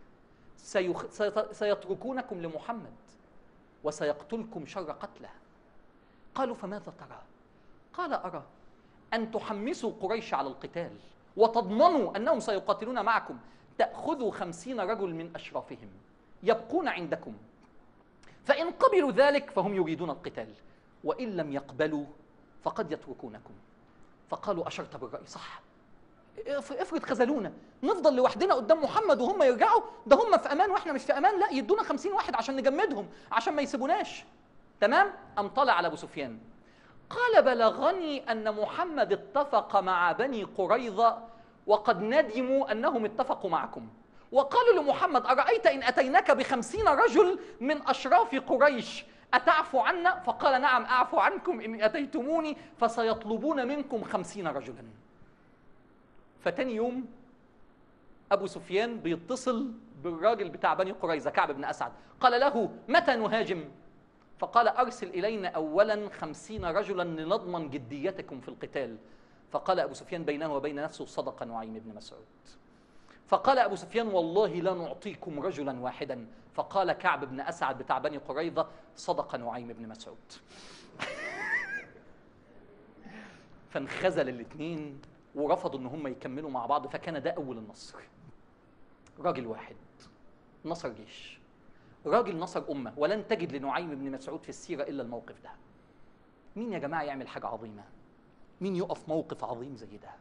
سيتركونكم لمحمد وسيقتلكم شر قتله. قالوا فماذا ترى؟ قال أرى أن تحمسوا قريش على القتال وتضمنوا أنهم سيقاتلون معكم، تأخذوا 50 رجل من أشرافهم يبقون عندكم، فإن قبلوا ذلك فهم يريدون القتال، وإن لم يقبلوا فقد يتركونكم. فقالوا أشرت بالرأي، صح، افرض خذلونا نفضل لوحدنا قدام محمد وهم يرجعوا، ده هم في أمان وإحنا مش في أمان، لا يدونا 50 واحد عشان نجمدهم عشان ما يسيبوناش. تمام؟ أم طلع على أبو سفيان قال بلغني أن محمد اتفق مع بني قريظة وقد ندموا أنهم اتفقوا معكم، وقالوا لمحمد أرأيت إن أتيناك ب50 رجل من أشراف قريش أتعفو عنا؟ فقال نعم أعفو عنكم إن أتيتموني فسيطلبون منكم 50 رجلا. فتاني يوم أبو سفيان بيتصل بالراجل بتاع بني قريظة كعب بن أسعد، قال له متى نهاجم؟ فقال أرسل إلينا أولا 50 رجلا لنضمن جديتكم في القتال. فقال أبو سفيان بينه وبين نفسه صدق نعيم بن مسعود. فقال أبو سفيان والله لا نعطيكم رجلا واحدا. فقال كعب بن أسعد بتاع بني قريظة صدق نعيم بن مسعود. فانخزل الاثنين ورفضوا ان هم يكملوا مع بعض. فكان ده أول النصر، راجل واحد نصر جيش، راجل نصر أمة. ولن تجد لنعيم بن مسعود في السيرة إلا الموقف ده. مين يا جماعة يعمل حاجة عظيمة؟ مين يقف موقف عظيم زي ده؟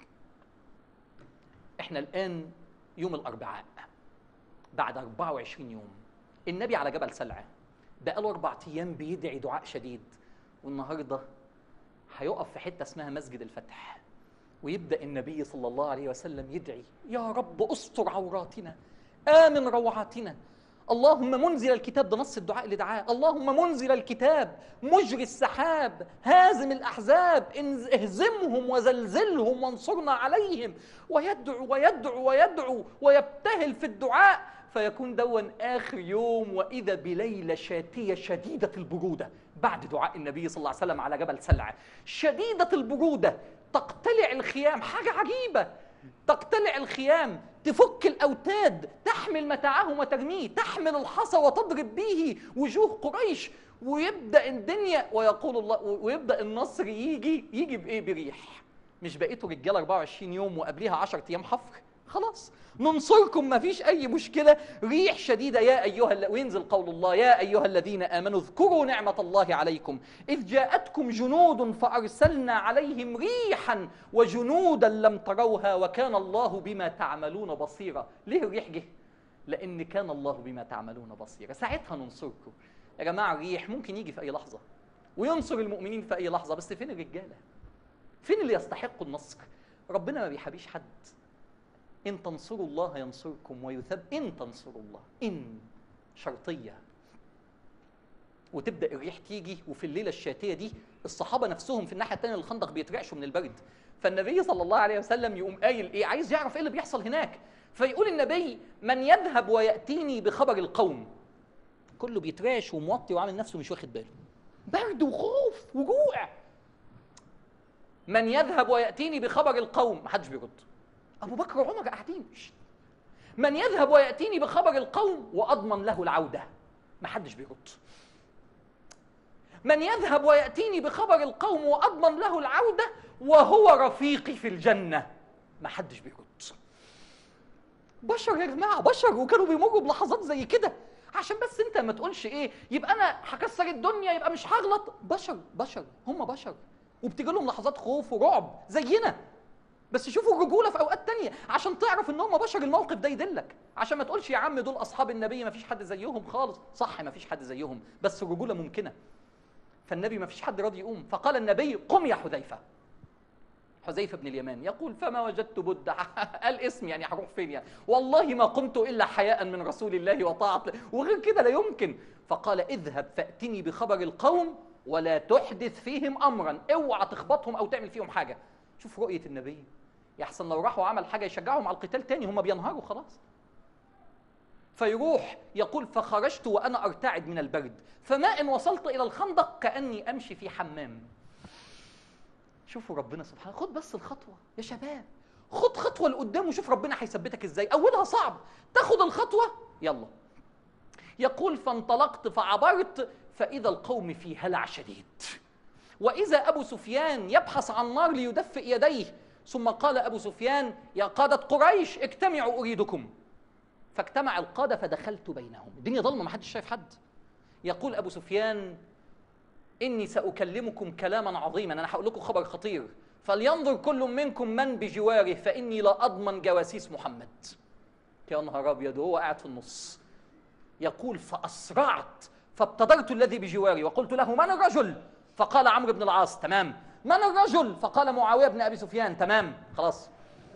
احنا الآن يوم الأربعاء بعد 24 يوم، النبي على جبل سلعة بقاله 4 أيام بيدعي دعاء شديد، والنهارده هيقف في حته اسمها مسجد الفتح، ويبدأ النبي صلى الله عليه وسلم يدعي: يا رب استر عوراتنا، آمن روعاتنا، اللهم منزل الكتاب، ده نص الدعاء اللي دعاه، اللهم منزل الكتاب، مجري السحاب، هازم الأحزاب، اهزمهم وزلزلهم وانصرنا عليهم، ويدعو ويدعو ويدعو ويبتهل في الدعاء، فيكون دون آخر يوم، وإذا بليلة شاتية شديدة البرودة بعد دعاء النبي صلى الله عليه وسلم على جبل سلع، شديدة البرودة، تقتلع الخيام، حاجة عجيبة، تقتلع الخيام، تفك الأوتاد، تحمل متاعهم وترميه، تحمل الحصى وتضرب به وجوه قريش، ويبدأ الدنيا، ويقول الله، ويبدأ النصر يجي بإيه؟ بريح. مش بقيتوا رجالة 24 يوم وقبليها 10 أيام حفر؟ خلاص ننصركم، ما فيش أي مشكلة، ريح شديدة، وينزل قول الله: يا أيها الذين آمنوا اذكروا نعمة الله عليكم إذ جاءتكم جنود فأرسلنا عليهم ريحا وجنودا لم تروها وكان الله بما تعملون بصيرا. ليه الريح جه؟ لأن كان الله بما تعملون بصيرا، ساعتها ننصركم. يا جماعة الريح ممكن يجي في أي لحظة وينصر المؤمنين في أي لحظة، بس فين الرجالة؟ فين اللي يستحقوا النصر؟ ربنا ما بيحبيش حد. إن تنصروا الله ينصركم ويثب، إن تنصروا الله، إن شرطية. وتبدأ الريح تيجي، وفي الليلة الشاتية دي الصحابة نفسهم في الناحية الثانية للخندق بيترعشوا من البرد، فالنبي صلى الله عليه وسلم يقوم قايل إيه؟ عايز يعرف إيه اللي بيحصل هناك، فيقول النبي: من يذهب ويأتيني بخبر القوم. كله بيترعش وموطي وعامل نفسه مش واخد باله، برد وخوف وجوع. من يذهب ويأتيني بخبر القوم، محدش بيرد. أبو بكر وعمر قاعدين. من يذهب ويأتيني بخبر القوم وأضمن له العودة، ما حدش بيرد. من يذهب ويأتيني بخبر القوم وأضمن له العودة وهو رفيقي في الجنة، ما حدش بيرد. بشر يا جماعة، بشر، وكانوا بيمروا بلحظات زي كده، عشان بس انت ما تقولش ايه يبقى انا هكسر الدنيا يبقى مش هغلط. بشر، هم بشر، وبتيجي لهم لحظات خوف ورعب زينا، بس شوفوا الرجوله في اوقات تانية عشان تعرف ان هم بشر. الموقف ده يدلك، عشان ما تقولش يا عم دول اصحاب النبي ما فيش حد زيهم خالص. صح، ما فيش حد زيهم، بس الرجوله ممكنه. فالنبي ما فيش حد راضي يقوم، فقال النبي: قم يا حذيفه. حذيفه بن اليمان يقول: فما وجدت بد. قال اسم يعني هروح فين يعني؟ والله ما قمت الا حياء من رسول الله وطاعه، وغير كده لا يمكن. فقال: اذهب فاتني بخبر القوم ولا تحدث فيهم امرا، اوعى تخبطهم او تعمل فيهم حاجه. شوف رؤيه النبي، يحسن لو راحوا عمل حاجه يشجعهم على القتال تاني، هم بينهاروا خلاص. فيروح يقول: فخرجت وانا ارتعد من البرد، فما ان وصلت الى الخندق كاني امشي في حمام. شوفوا ربنا سبحانه، خد بس الخطوه يا شباب، خد خطوه لقدام وشوف ربنا هيثبتك ازاي. اولها صعب، تاخد الخطوه يلا. يقول: فانطلقت فعبرت فاذا القوم في هلع شديد، واذا ابو سفيان يبحث عن نار ليدفئ يديه، ثم قال أبو سفيان: يا قادة قريش اجتمعوا أريدكم. فاجتمع القادة فدخلت بينهم، الدنيا ضلمة ما حدش شايف حد. يقول أبو سفيان: إني سأكلمكم كلاما عظيما، أنا هقول لكم خبر خطير، فلينظر كل منكم من بجواره فإني لا أضمن جواسيس محمد. يا نهار أبيض، وهو قاعد في النص. يقول: فأسرعت فابتدرت الذي بجواري وقلت له: من الرجل؟ فقال: عمرو بن العاص. تمام. من الرجل؟ فقال: معاوية بن أبي سفيان. تمام، خلاص.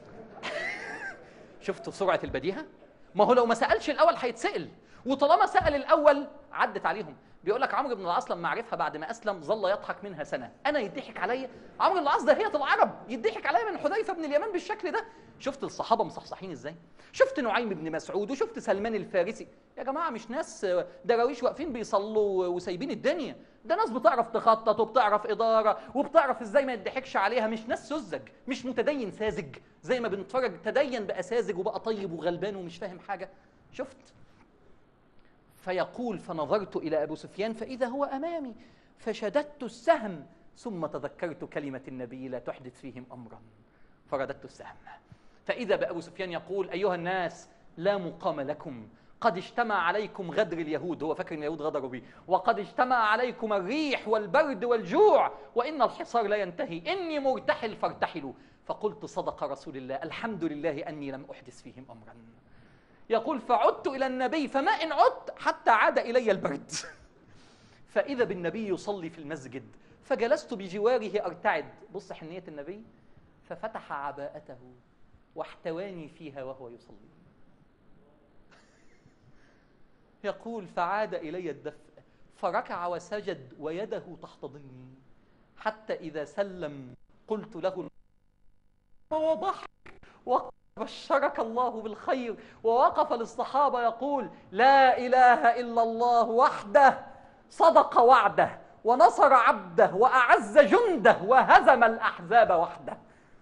شفتوا سرعة البديهة؟ ما هو لو ما سألش الأول هيتسأل، وطالما سأل الأول عدت عليهم. بيقول لك عمرو بن العاص لما عرفها بعد ما أسلم ظل يضحك منها سنة. أنا يضحك عليا؟ عمرو بن العاص ده هي العرب، يضحك عليا من حذيفة بن اليمان بالشكل ده؟ شفت الصحابة مصحصحين إزاي؟ شفت نعيم بن مسعود وشفت سلمان الفارسي. يا جماعة مش ناس دراويش واقفين بيصلوا وسايبين الدنيا، ده ناس بتعرف تخطط وبتعرف إدارة وبتعرف إزاي ما يضحكش عليها، مش ناس سذج، مش متدين ساذج زي ما بنتفرج. تدين بقى ساذج وبقى طيب وغلبان ومش فاهم حاجة. شفت؟ فيقول: فنظرت إلى أبو سفيان فإذا هو أمامي فشددت السهم ثم تذكرت كلمة النبي: لا تحدث فيهم أمرا، فرددت السهم. فإذا بأبو سفيان يقول: أيها الناس لا مقام لكم، قد اجتمع عليكم غدر اليهود، هو فاكر ان اليهود غدروا بيه، وقد اجتمع عليكم الريح والبرد والجوع، وإن الحصار لا ينتهي، إني مرتحل فارتحلوا. فقلت: صدق رسول الله، الحمد لله أني لم أحدث فيهم أمرا. يقول: فعدت إلى النبي فما إن عدت حتى عاد إلي البرد. فإذا بالنبي يصلي في المسجد، فجلست بجواره أرتعد. بص حنية النبي، ففتح عباءته واحتواني فيها وهو يصلي. يقول فعاد إلي الدفء فركع وسجد ويده تحتضني، حتى إذا سلم قلت له وضحك وبشرك الله بالخير، ووقف للصحابة يقول لا إله إلا الله وحده صدق وعده ونصر عبده وأعز جنده وهزم الأحزاب وحده.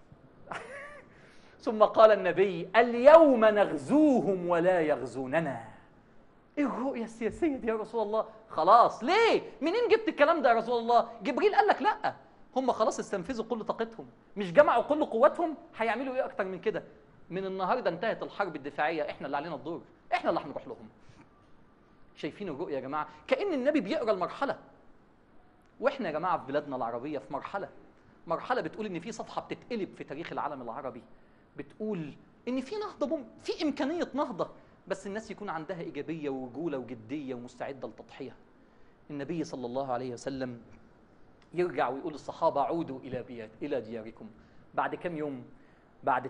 ثم قال النبي اليوم نغزوهم ولا يغزوننا. ايه الرؤية السياسية دي يا رسول الله؟ خلاص ليه؟ منين جبت الكلام ده يا رسول الله؟ جبريل قال لك لا، هم خلاص استنفذوا كل طاقتهم، مش جمعوا كل قوتهم، هيعملوا ايه اكتر من كده؟ من النهارده انتهت الحرب الدفاعية، احنا اللي علينا الدور، احنا اللي هنروح لهم. شايفين الرؤية يا جماعة؟ كأن النبي بيقرا المرحلة، واحنا يا جماعة في بلادنا العربية في مرحلة بتقول ان في صفحة بتتقلب في تاريخ العالم العربي، بتقول ان في نهضة، في امكانية نهضة، بس الناس يكون عندها إيجابية ورجولة وجدية ومستعدة للتضحية. النبي صلى الله عليه وسلم يرجع ويقول للصحابة عودوا إلى دياركم. بعد كم يوم؟ بعد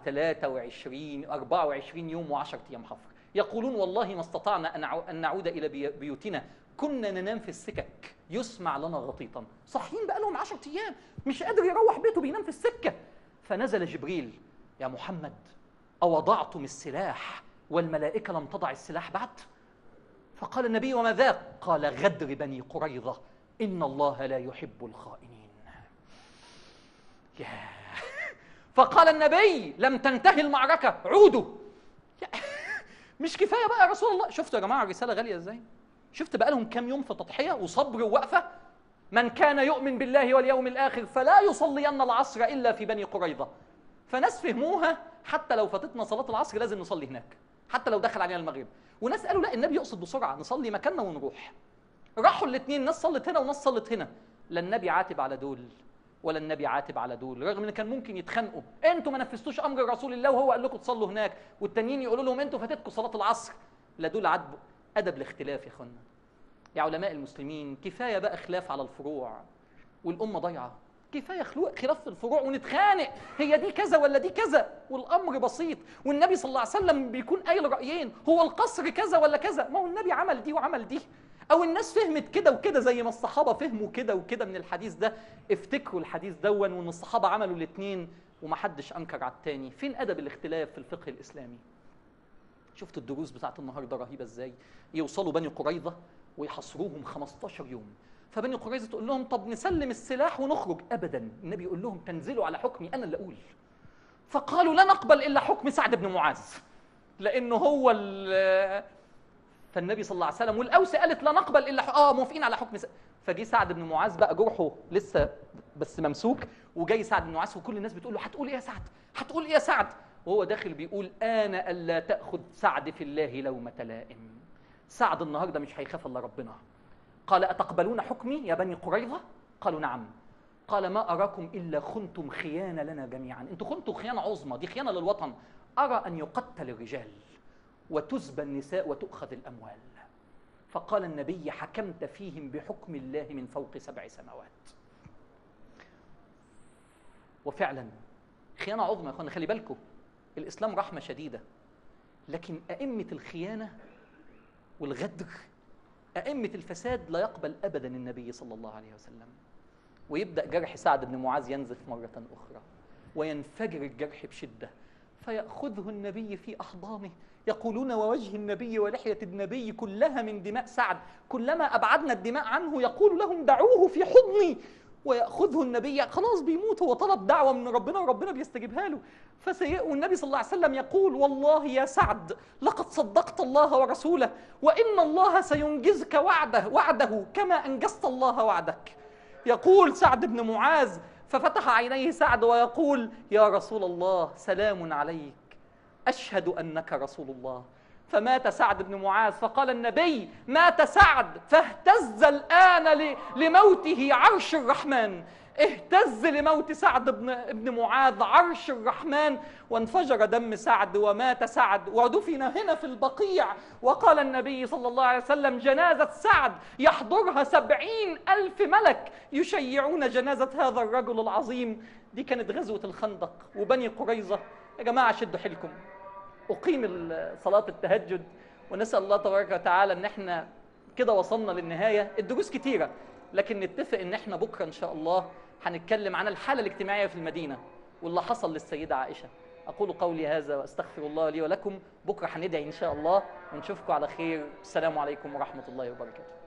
24 يوم و10 أيام حفر. يقولون والله ما استطعنا أن نعود إلى بيوتنا، كنا ننام في السكك يسمع لنا غطيطا. صحيين بقى لهم 10 أيام مش قادر يروح بيته، بينام في السكة. فنزل جبريل يا محمد أوضعتم السلاح والملائكة لم تضع السلاح بعد؟ فقال النبي وما ذاك؟ قال غدر بني قريظة إن الله لا يحب الخائنين. فقال النبي لم تنتهي المعركة عودوا. مش كفاية بقى يا رسول الله؟ شفتوا يا جماعة الرسالة غالية ازاي؟ شفت بقى لهم كام يوم في تضحية وصبر ووقفة؟ من كان يؤمن بالله واليوم الآخر فلا يصلين العصر إلا في بني قريظة. فناس فهموها حتى لو فاتتنا صلاة العصر لازم نصلي هناك، حتى لو دخل علينا المغرب. وناس قالوا لا النبي يقصد بسرعة نصلي مكاننا ونروح. راحوا الاثنين، ناس صلت هنا وناس صلت هنا. لا النبي عاتب على دول ولا النبي عاتب على دول، رغم ان كان ممكن يتخانقوا، انتوا ما نفذتوش امر رسول الله وهو قال لكم تصلوا هناك، والتانيين يقولوا لهم انتوا فاتتكم صلاة العصر. لا دول عاتبوا. ادب الاختلاف يا اخوانا يا علماء المسلمين. كفايه بقى خلاف على الفروع والامه ضايعه، كفايه خلاف في الفروع ونتخانق هي دي كذا ولا دي كذا، والامر بسيط. والنبي صلى الله عليه وسلم بيكون قايل رايين، هو القصر كذا ولا كذا؟ ما هو النبي عمل دي وعمل دي، او الناس فهمت كده وكده زي ما الصحابه فهموا كده وكده من الحديث ده. افتكروا الحديث دون وان الصحابه عملوا الاثنين ومحدش انكر على الثاني. فين ادب الاختلاف في الفقه الاسلامي؟ شفتوا الدروس بتاعت النهارده رهيبه ازاي؟ يوصلوا بني قريظه ويحصروهم 15 يوم، فبني قريظه تقول لهم طب نسلم السلاح ونخرج. ابدا، النبي يقول لهم تنزلوا على حكمي انا اللي اقول. فقالوا لا نقبل الا حكم سعد بن معاذ لانه هو فالنبي صلى الله عليه وسلم والاوس قالت لا نقبل الا موافقين على حكم فجي سعد بن معاذ بقى جرحه لسه بس ممسوك، وجاي سعد بن معاذ وكل الناس بتقول له هتقول ايه يا سعد؟ هتقول ايه يا سعد؟ وهو داخل بيقول انا الا تاخذ سعد في الله لومه لائم. سعد النهارده مش هيخاف الا ربنا. قال اتقبلون حكمي يا بني قريظه؟ قالوا نعم. قال ما اراكم الا خنتم خيانه لنا جميعا، انتوا خنتوا خيانه عظمى، دي خيانه للوطن. ارى ان يقتل الرجال وتسبى النساء وتؤخذ الاموال. فقال النبي حكمت فيهم بحكم الله من فوق 7 سماوات. وفعلا خيانه عظمى يا اخوانا. خلي بالكم الاسلام رحمه شديده، لكن ائمه الخيانه والغدر، ائمه الفساد لا يقبل ابدا النبي صلى الله عليه وسلم. ويبدا جرح سعد بن معاذ ينزف مره اخرى وينفجر الجرح بشده، فياخذه النبي في احضانه. يقولون ووجه النبي ولحيه النبي كلها من دماء سعد، كلما ابعدنا الدماء عنه يقول لهم دعوه في حضني. وياخذه النبي، خلاص بيموت، هو طلب دعوه من ربنا وربنا بيستجيبها له. والنبي صلى الله عليه وسلم يقول والله يا سعد لقد صدقت الله ورسوله، وان الله سينجزك وعده كما انجزت الله وعدك. يقول سعد بن معاذ ففتح عينيه سعد ويقول يا رسول الله سلام عليك، أشهد أنك رسول الله. فمات سعد بن معاذ، فقال النبي: مات سعد، فاهتز الآن لموته عرش الرحمن. اهتز لموت سعد بن معاذ عرش الرحمن، وانفجر دم سعد ومات سعد ودفن هنا في البقيع. وقال النبي صلى الله عليه وسلم: جنازة سعد يحضرها 70,000 ملك يشيعون جنازة هذا الرجل العظيم. دي كانت غزوة الخندق وبني قريظة. يا جماعة شدوا حيلكم، أقيم صلاة التهجد، ونسأل الله تبارك وتعالى إن احنا كده وصلنا للنهاية. الدروس كتيرة، لكن نتفق إن احنا بكرة إن شاء الله هنتكلم عن الحالة الاجتماعية في المدينة واللي حصل للسيدة عائشة. أقول قولي هذا وأستغفر الله لي ولكم. بكرة هندعي إن شاء الله، ونشوفكم على خير. السلام عليكم ورحمة الله وبركاته.